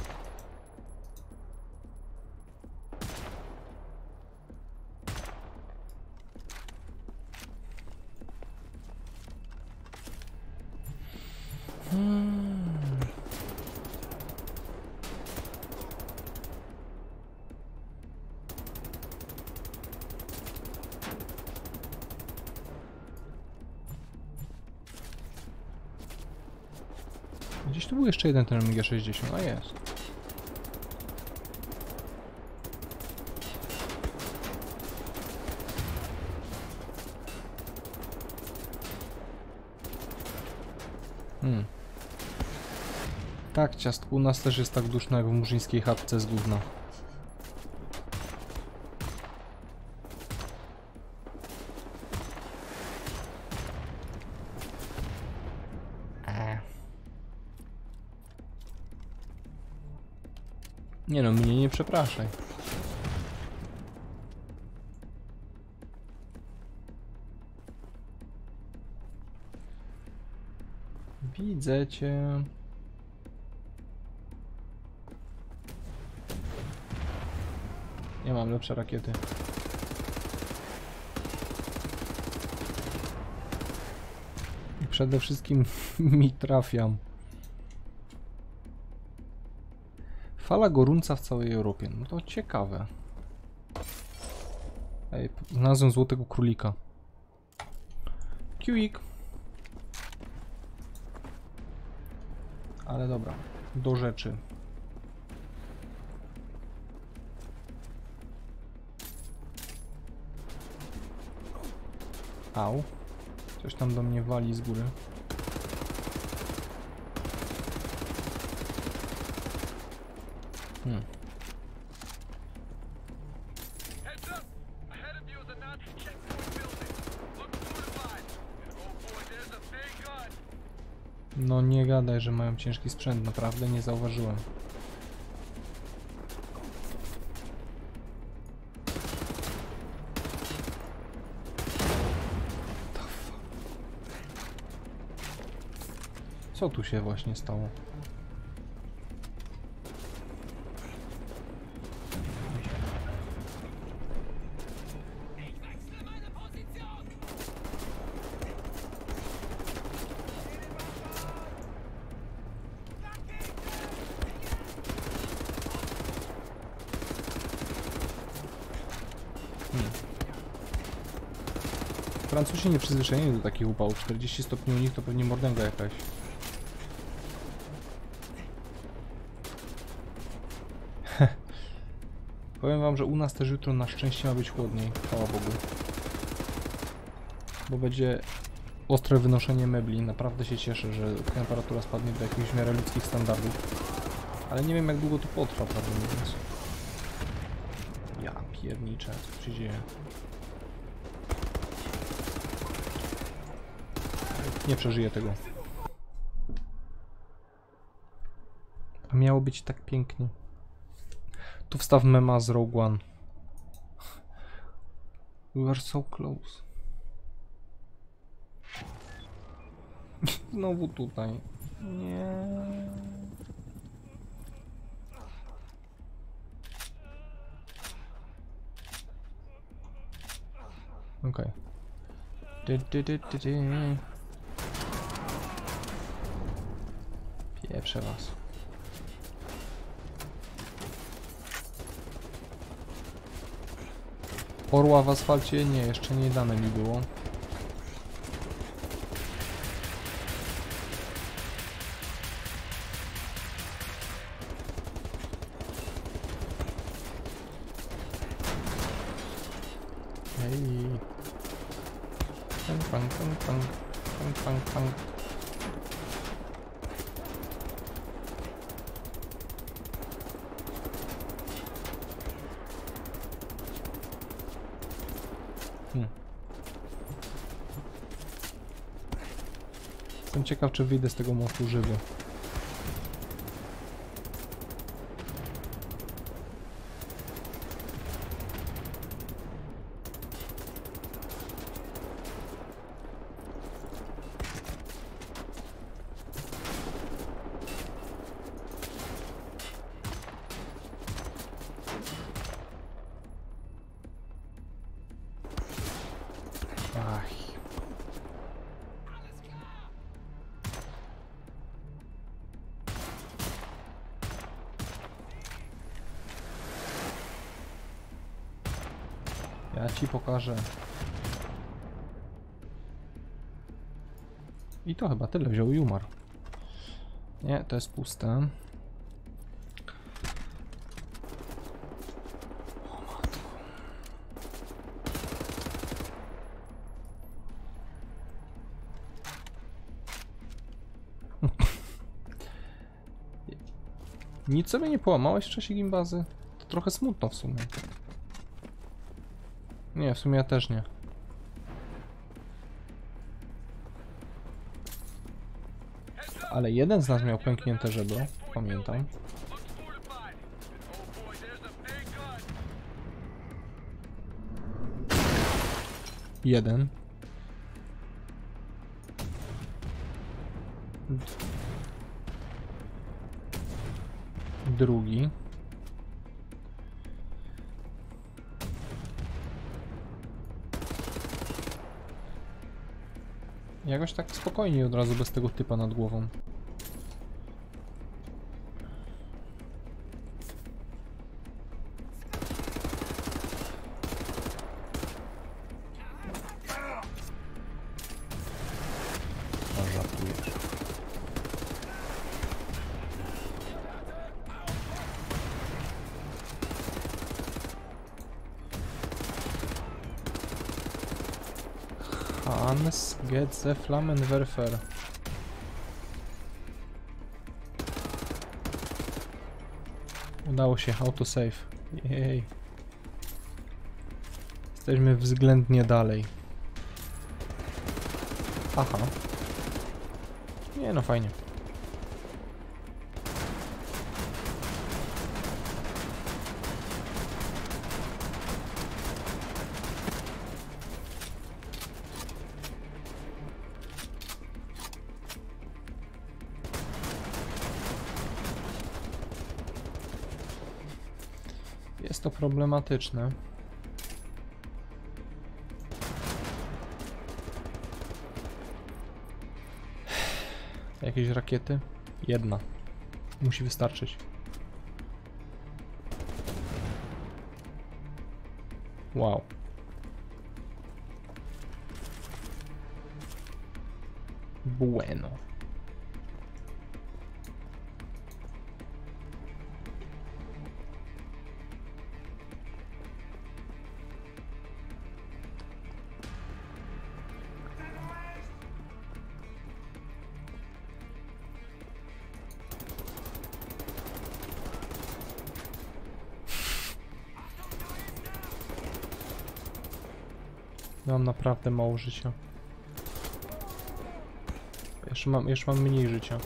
Gdzieś tu był jeszcze jeden ten MG60, a jest. Tak, ciastku, u nas też jest tak duszno jak w murzyńskiej chatce z gówna. Nie no, mnie nie przepraszaj. Widzę cię. Nie mam lepsze rakiety. I przede wszystkim mi trafiam. Fala gorąca w całej Europie. No to ciekawe. Ej, znalazłem złotego królika. Quick. Ale dobra, do rzeczy. Au. Coś tam do mnie wali z góry. No nie gadaj, że mają ciężki sprzęt, naprawdę nie zauważyłem. Co tu się właśnie stało? Francuzi nie przyzwyczajeni do takich upałów. 40 stopni u nich to pewnie mordęga jakaś. Powiem wam, że u nas też jutro na szczęście ma być chłodniej. Chwała Bogu. Bo będzie ostre wynoszenie mebli. Naprawdę się cieszę, że temperatura spadnie do jakichś w miarę ludzkich standardów. Ale nie wiem, jak długo to potrwa, prawdę mówiąc. Ja pierniczę, co się dzieje. Nie przeżyję tego. A miało być tak pięknie. Tu wstaw mema z Rogue One. We were so close. Znowu tutaj. Nie. Okej. Pieprzę was. Orła w asfalcie? Nie, jeszcze nie dane mi było. Hej. Pang, pang, pang, pang, pang, pang, pang. Jestem ciekaw, czy wyjdę z tego mostu żywy. Ja ci pokażę. I to chyba tyle wziął i umarł. Nie, to jest puste. O matko. Nic sobie nie połamałeś w czasie gimbazy? To trochę smutno w sumie. Nie, w sumie ja też nie. Ale jeden z nas miał pęknięte żebro, pamiętam. Jeden. Drugi. Jakoś tak spokojnie od razu bez tego typa nad głową. Hans, get the Flammenwerfer. Udało się, autosave. Jej. Jesteśmy względnie dalej. Aha. Nie no, fajnie. Jest to problematyczne. Jakieś rakiety? Jedna. Musi wystarczyć. Wow. Bueno. Mam naprawdę mało życia. Jeszcze mam mniej życia.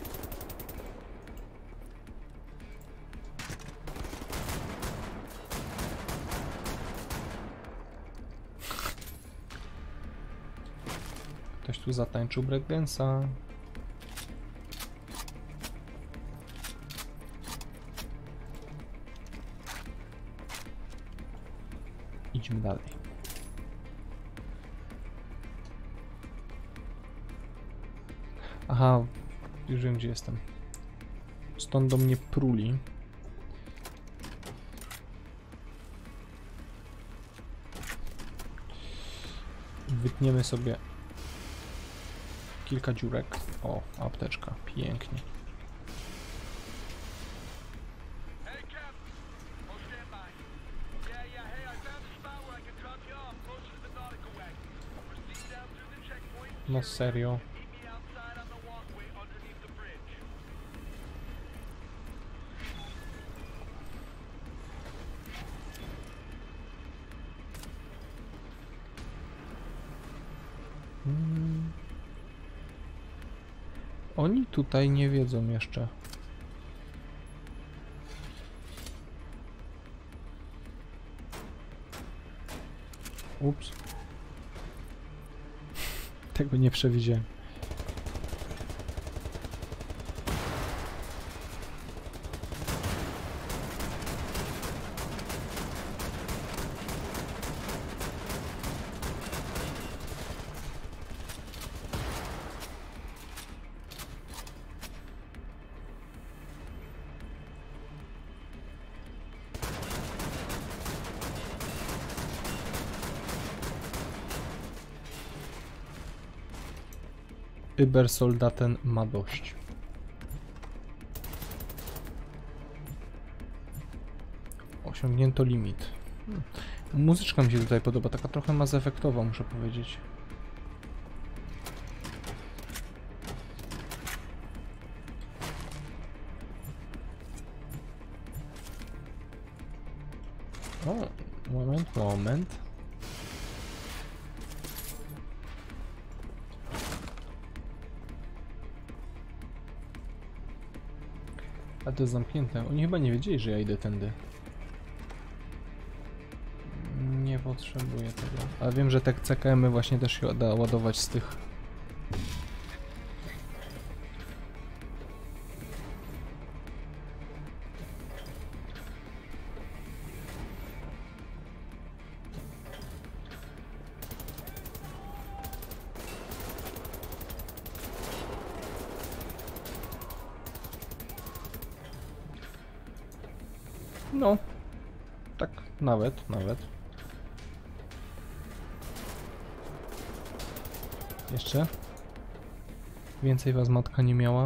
Ktoś tu zatańczył breakdance'a. Idźmy dalej. Aha, już wiem gdzie jestem. Stąd do mnie pruli. Wytniemy sobie kilka dziurek. O, apteczka, pięknie. No serio. Oni tutaj nie wiedzą jeszcze. Ups. Tego nie przewidziałem. Übersoldaten ma dość. Osiągnięto limit. Muzyczka mi się tutaj podoba, taka trochę Mass Effectowa, muszę powiedzieć. O, moment. A to jest zamknięte. Oni chyba nie wiedzieli, że ja idę tędy. Nie potrzebuję tego. Ale wiem, że te CKM-y właśnie też się da ładować z tych No, tak, nawet. Jeszcze? Więcej was matka nie miała?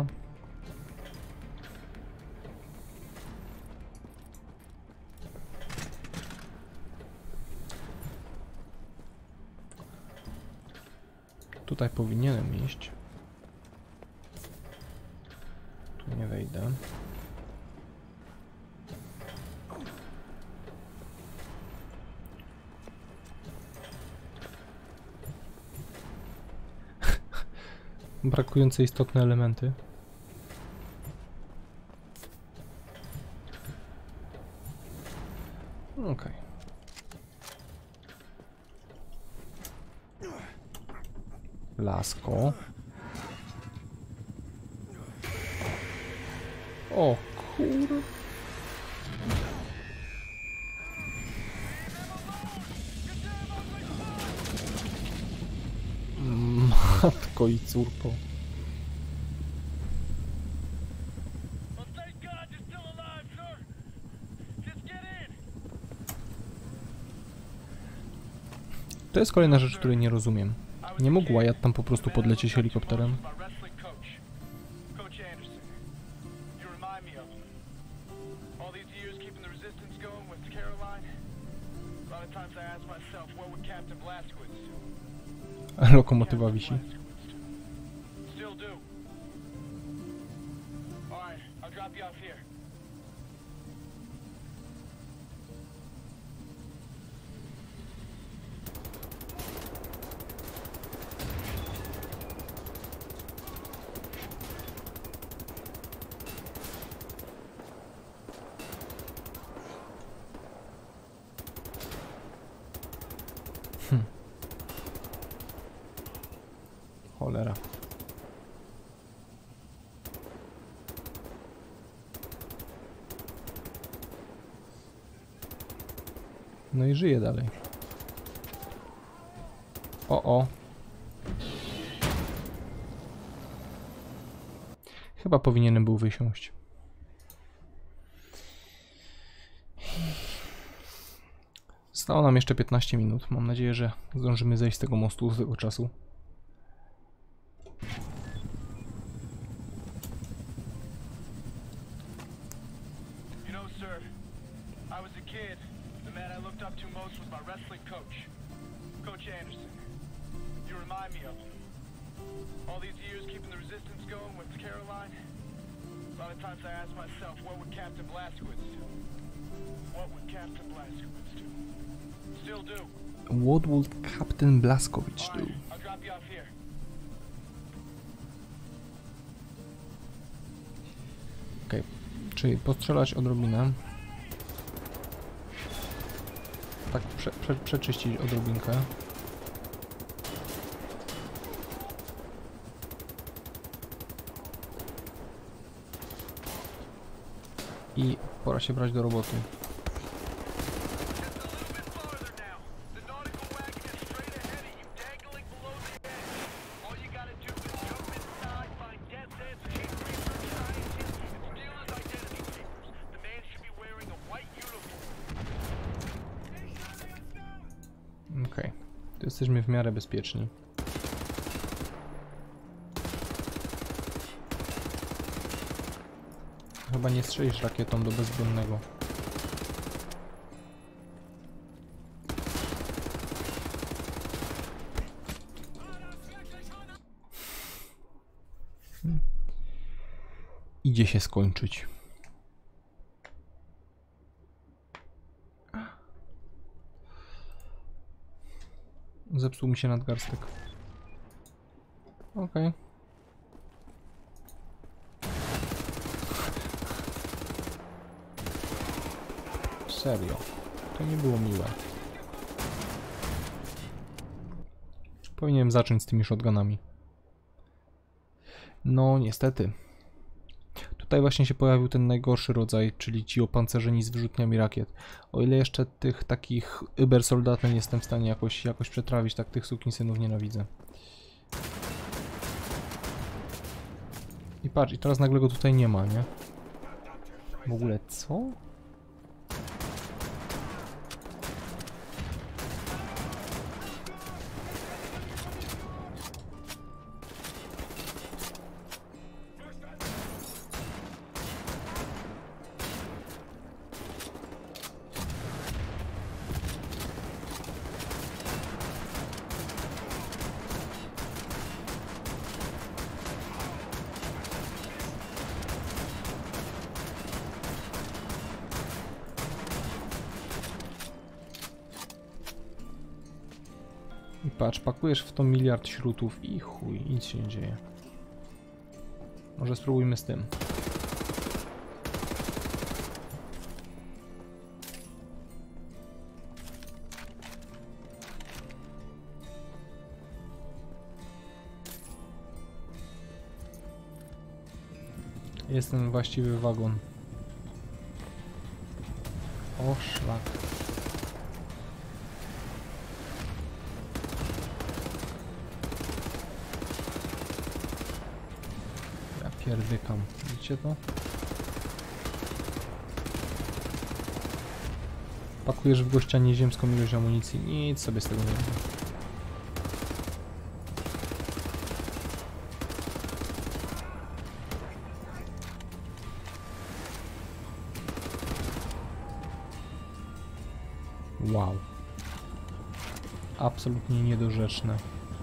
Tutaj powinienem iść. Tu nie wejdę. Brakujące istotne elementy. Okej. Lasko. O kur... Matko i córko. To jest kolejna rzecz, której nie rozumiem. Nie mógł Wyatt tam po prostu podlecieć helikopterem? Lokomotywa wisi. Cholera. No i żyje dalej. O. Chyba powinienem był wysiąść. Zostało nam jeszcze 15 minut. Mam nadzieję, że zdążymy zejść z tego mostu do tego czasu. What would Captain Blazkowicz do? Okej, czyli postrzelać odrobinę. Tak, przeczyścić odrobinkę. I pora się brać do roboty. Okej, tu jesteśmy w miarę bezpieczni. Chyba nie strzelisz rakietą do bezbronnego. Idzie się skończyć. Zepsuł mi się nadgarstek. Okej. Serio. To nie było miłe. Powinienem zacząć z tymi shotgunami. No niestety. Tutaj właśnie się pojawił ten najgorszy rodzaj, czyli ci opancerzeni z wyrzutniami rakiet. O ile jeszcze tych takich Uber-soldaten jestem w stanie jakoś przetrawić, tak tych sukinsynów nienawidzę. I patrz, i teraz nagle go tutaj nie ma, nie? W ogóle co? I patrz, pakujesz w to miliard śrutów i chuj, nic się nie dzieje. Może spróbujmy z tym. Jest ten właściwy wagon. O szlak. Ja pierdykam. Widzicie to? Pakujesz w gościa nieziemską ilość amunicji. Nic sobie z tego nie robię. Wow. Absolutnie niedorzeczne.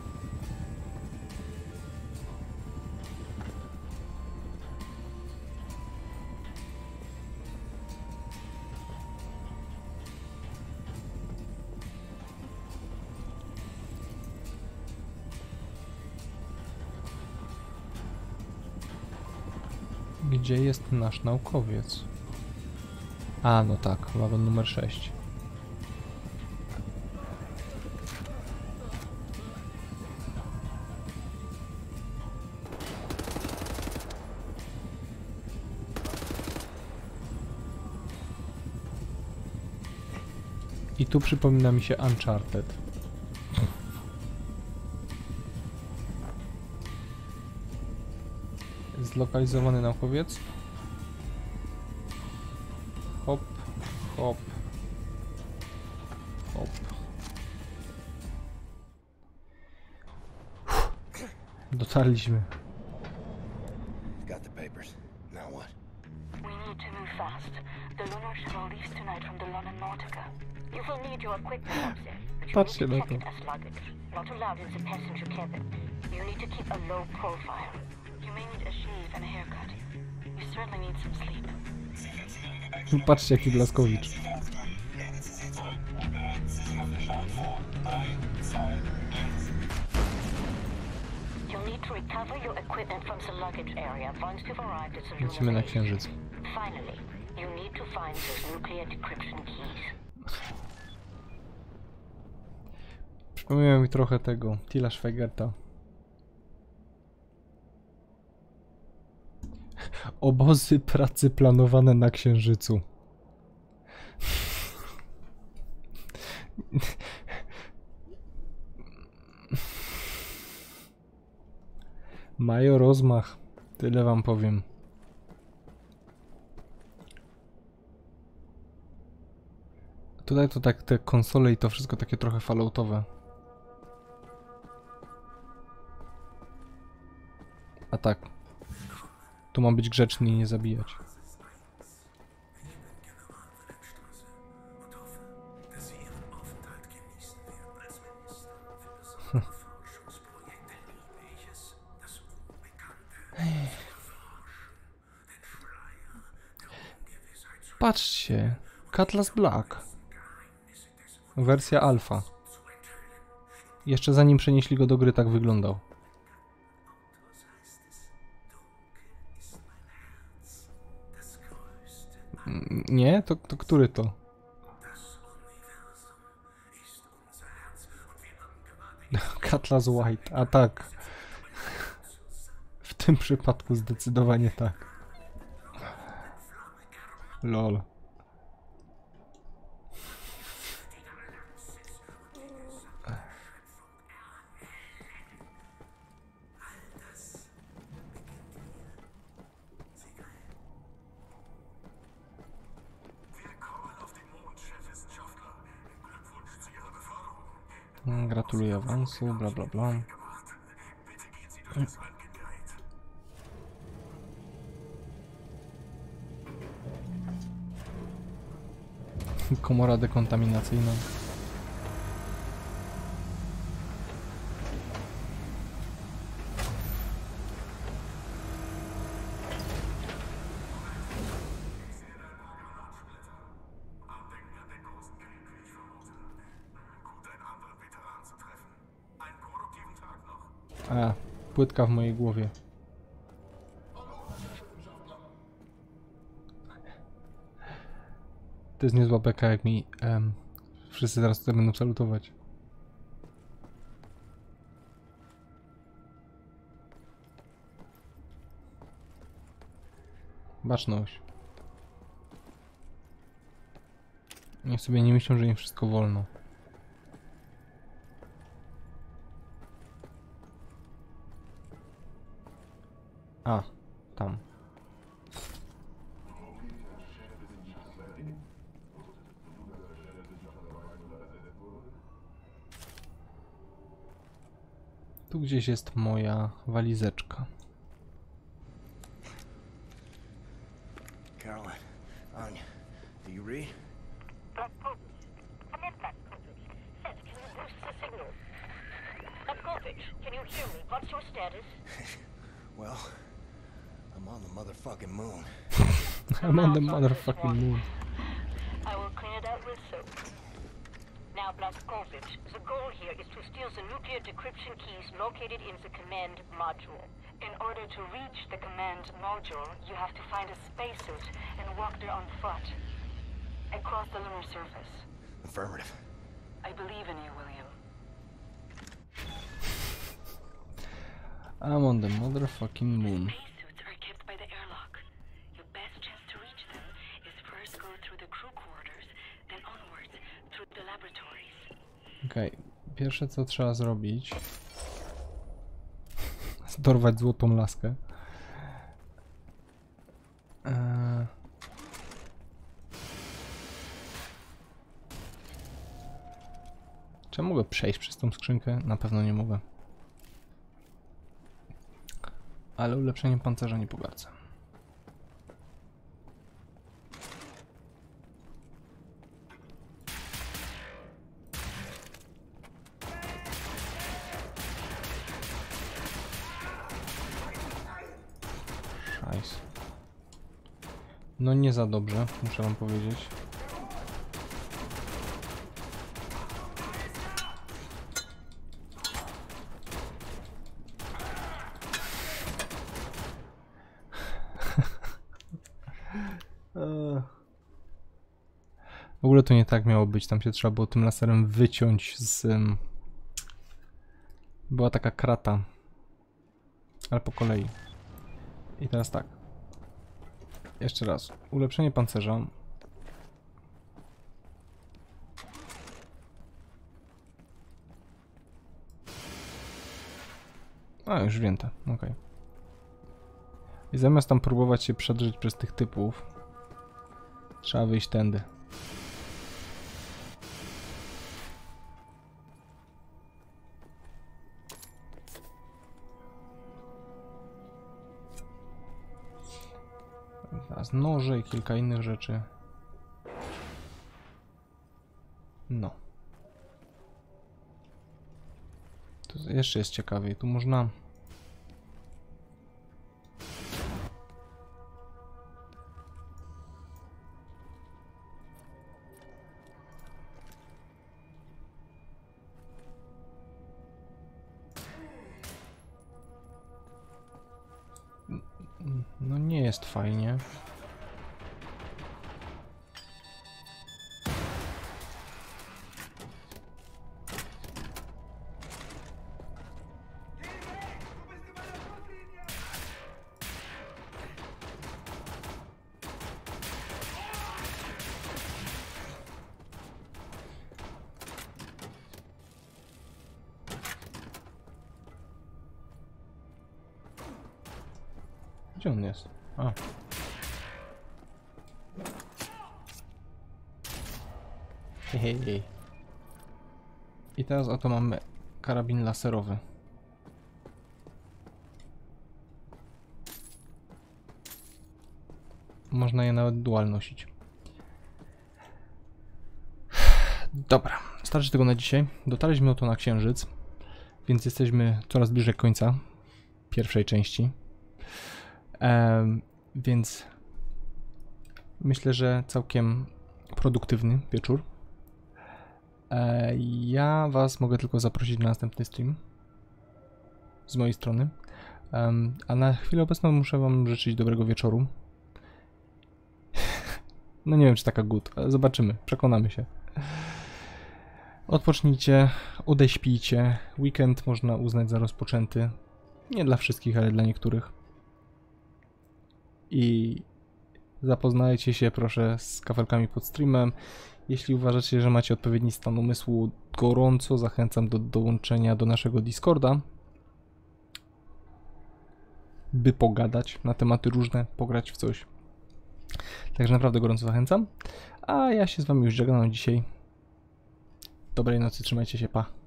Gdzie jest nasz naukowiec? A, no tak, wagon numer 6. I tu przypomina mi się Uncharted. Zlokalizowany naukowiec. Hop, hop, hop. Dotarliśmy. Got the papers. Now what? We need to move fast. The lunar shuttle leaves tonight from the London Nautica. You will need your equipment up there, but you Patrzcie need na to to. check it as luggage. Not allowed in the passenger cabin. You need to keep a low profile. You may need a shave and a haircut. You certainly need some sleep. Patrzcie jaki Blaskowicz. You'll need to recover your equipment from the luggage area once you've arrived at the lunar Lecimy na base. księżyc. Finally, you need to find those nuclear decryption keys. Przypomniałem mi trochę tego Tila Schweigerta. Obozy pracy planowane na księżycu. Mają rozmach. Tyle wam powiem. Tutaj to tak te konsole i to wszystko takie trochę falloutowe. A tak. Tu mam być grzeczny i nie zabijać. Patrzcie. Cutlass Black. Wersja alfa. Jeszcze zanim przenieśli go do gry, tak wyglądał. Nie? To który to? Cutlass White. A tak. W tym przypadku zdecydowanie tak. Lol. Gratuluję awansu, bla bla bla. Komora dekontaminacyjna. A, płytka w mojej głowie. To jest niezła beka, jak mi wszyscy teraz tutaj będą salutować. Baczność. Niech sobie nie myślą, że im wszystko wolno. A, tam. Tu gdzieś jest moja walizeczka. Caroline, Anya, do you read? Can you hear me? What's your status? Well, I'm on the motherfucking moon. I'm on the motherfucking moon. I will clean it out with soap. Now, Blazkowicz, the goal here is to steal the nuclear decryption keys located in the command module. In order to reach the command module, you have to find a spacesuit and walk there on foot. Across the lunar surface. Affirmative. I believe in you, William. I'm on the motherfucking moon. Spacesuits are kept by the airlock. Your best chance to reach them is first go through the crew quarters, then onwards through the laboratories. Okej, pierwsze co trzeba zrobić, dorwać złotą laskę. Czy ja mogę przejść przez tą skrzynkę? Na pewno nie mogę. Ale ulepszenie pancerza nie pogardzę. Szajs. No nie za dobrze, muszę wam powiedzieć. W ogóle to nie tak miało być, tam się trzeba było tym laserem wyciąć z... Była taka krata. Ale po kolei. I teraz tak. Jeszcze raz. Ulepszenie pancerza. A, już wzięte. Ok. I zamiast tam próbować się przedrzeć przez tych typów, trzeba wyjść tędy. Teraz noże i kilka innych rzeczy. No. Tu jeszcze jest ciekawiej. Tu można... No nie jest fajnie. Gdzie on jest? A. Hej. I teraz oto mamy karabin laserowy. Można je nawet dual nosić. Dobra, starczy tego na dzisiaj. Dotarliśmy oto na Księżyc, więc jesteśmy coraz bliżej końca pierwszej części. Więc myślę, że całkiem produktywny wieczór. Ja was mogę tylko zaprosić na następny stream. z mojej strony. A na chwilę obecną muszę wam życzyć dobrego wieczoru. No nie wiem, czy taka good, ale zobaczymy, przekonamy się. Odpocznijcie, odeśpijcie. Weekend można uznać za rozpoczęty. Nie dla wszystkich, ale dla niektórych. I zapoznajcie się proszę z kafelkami pod streamem. Jeśli uważacie, że macie odpowiedni stan umysłu, gorąco zachęcam do dołączenia do naszego Discorda, by pogadać na tematy różne, pograć w coś. Także naprawdę gorąco zachęcam. A ja się z wami już żegnam dzisiaj. Dobrej nocy, trzymajcie się, pa.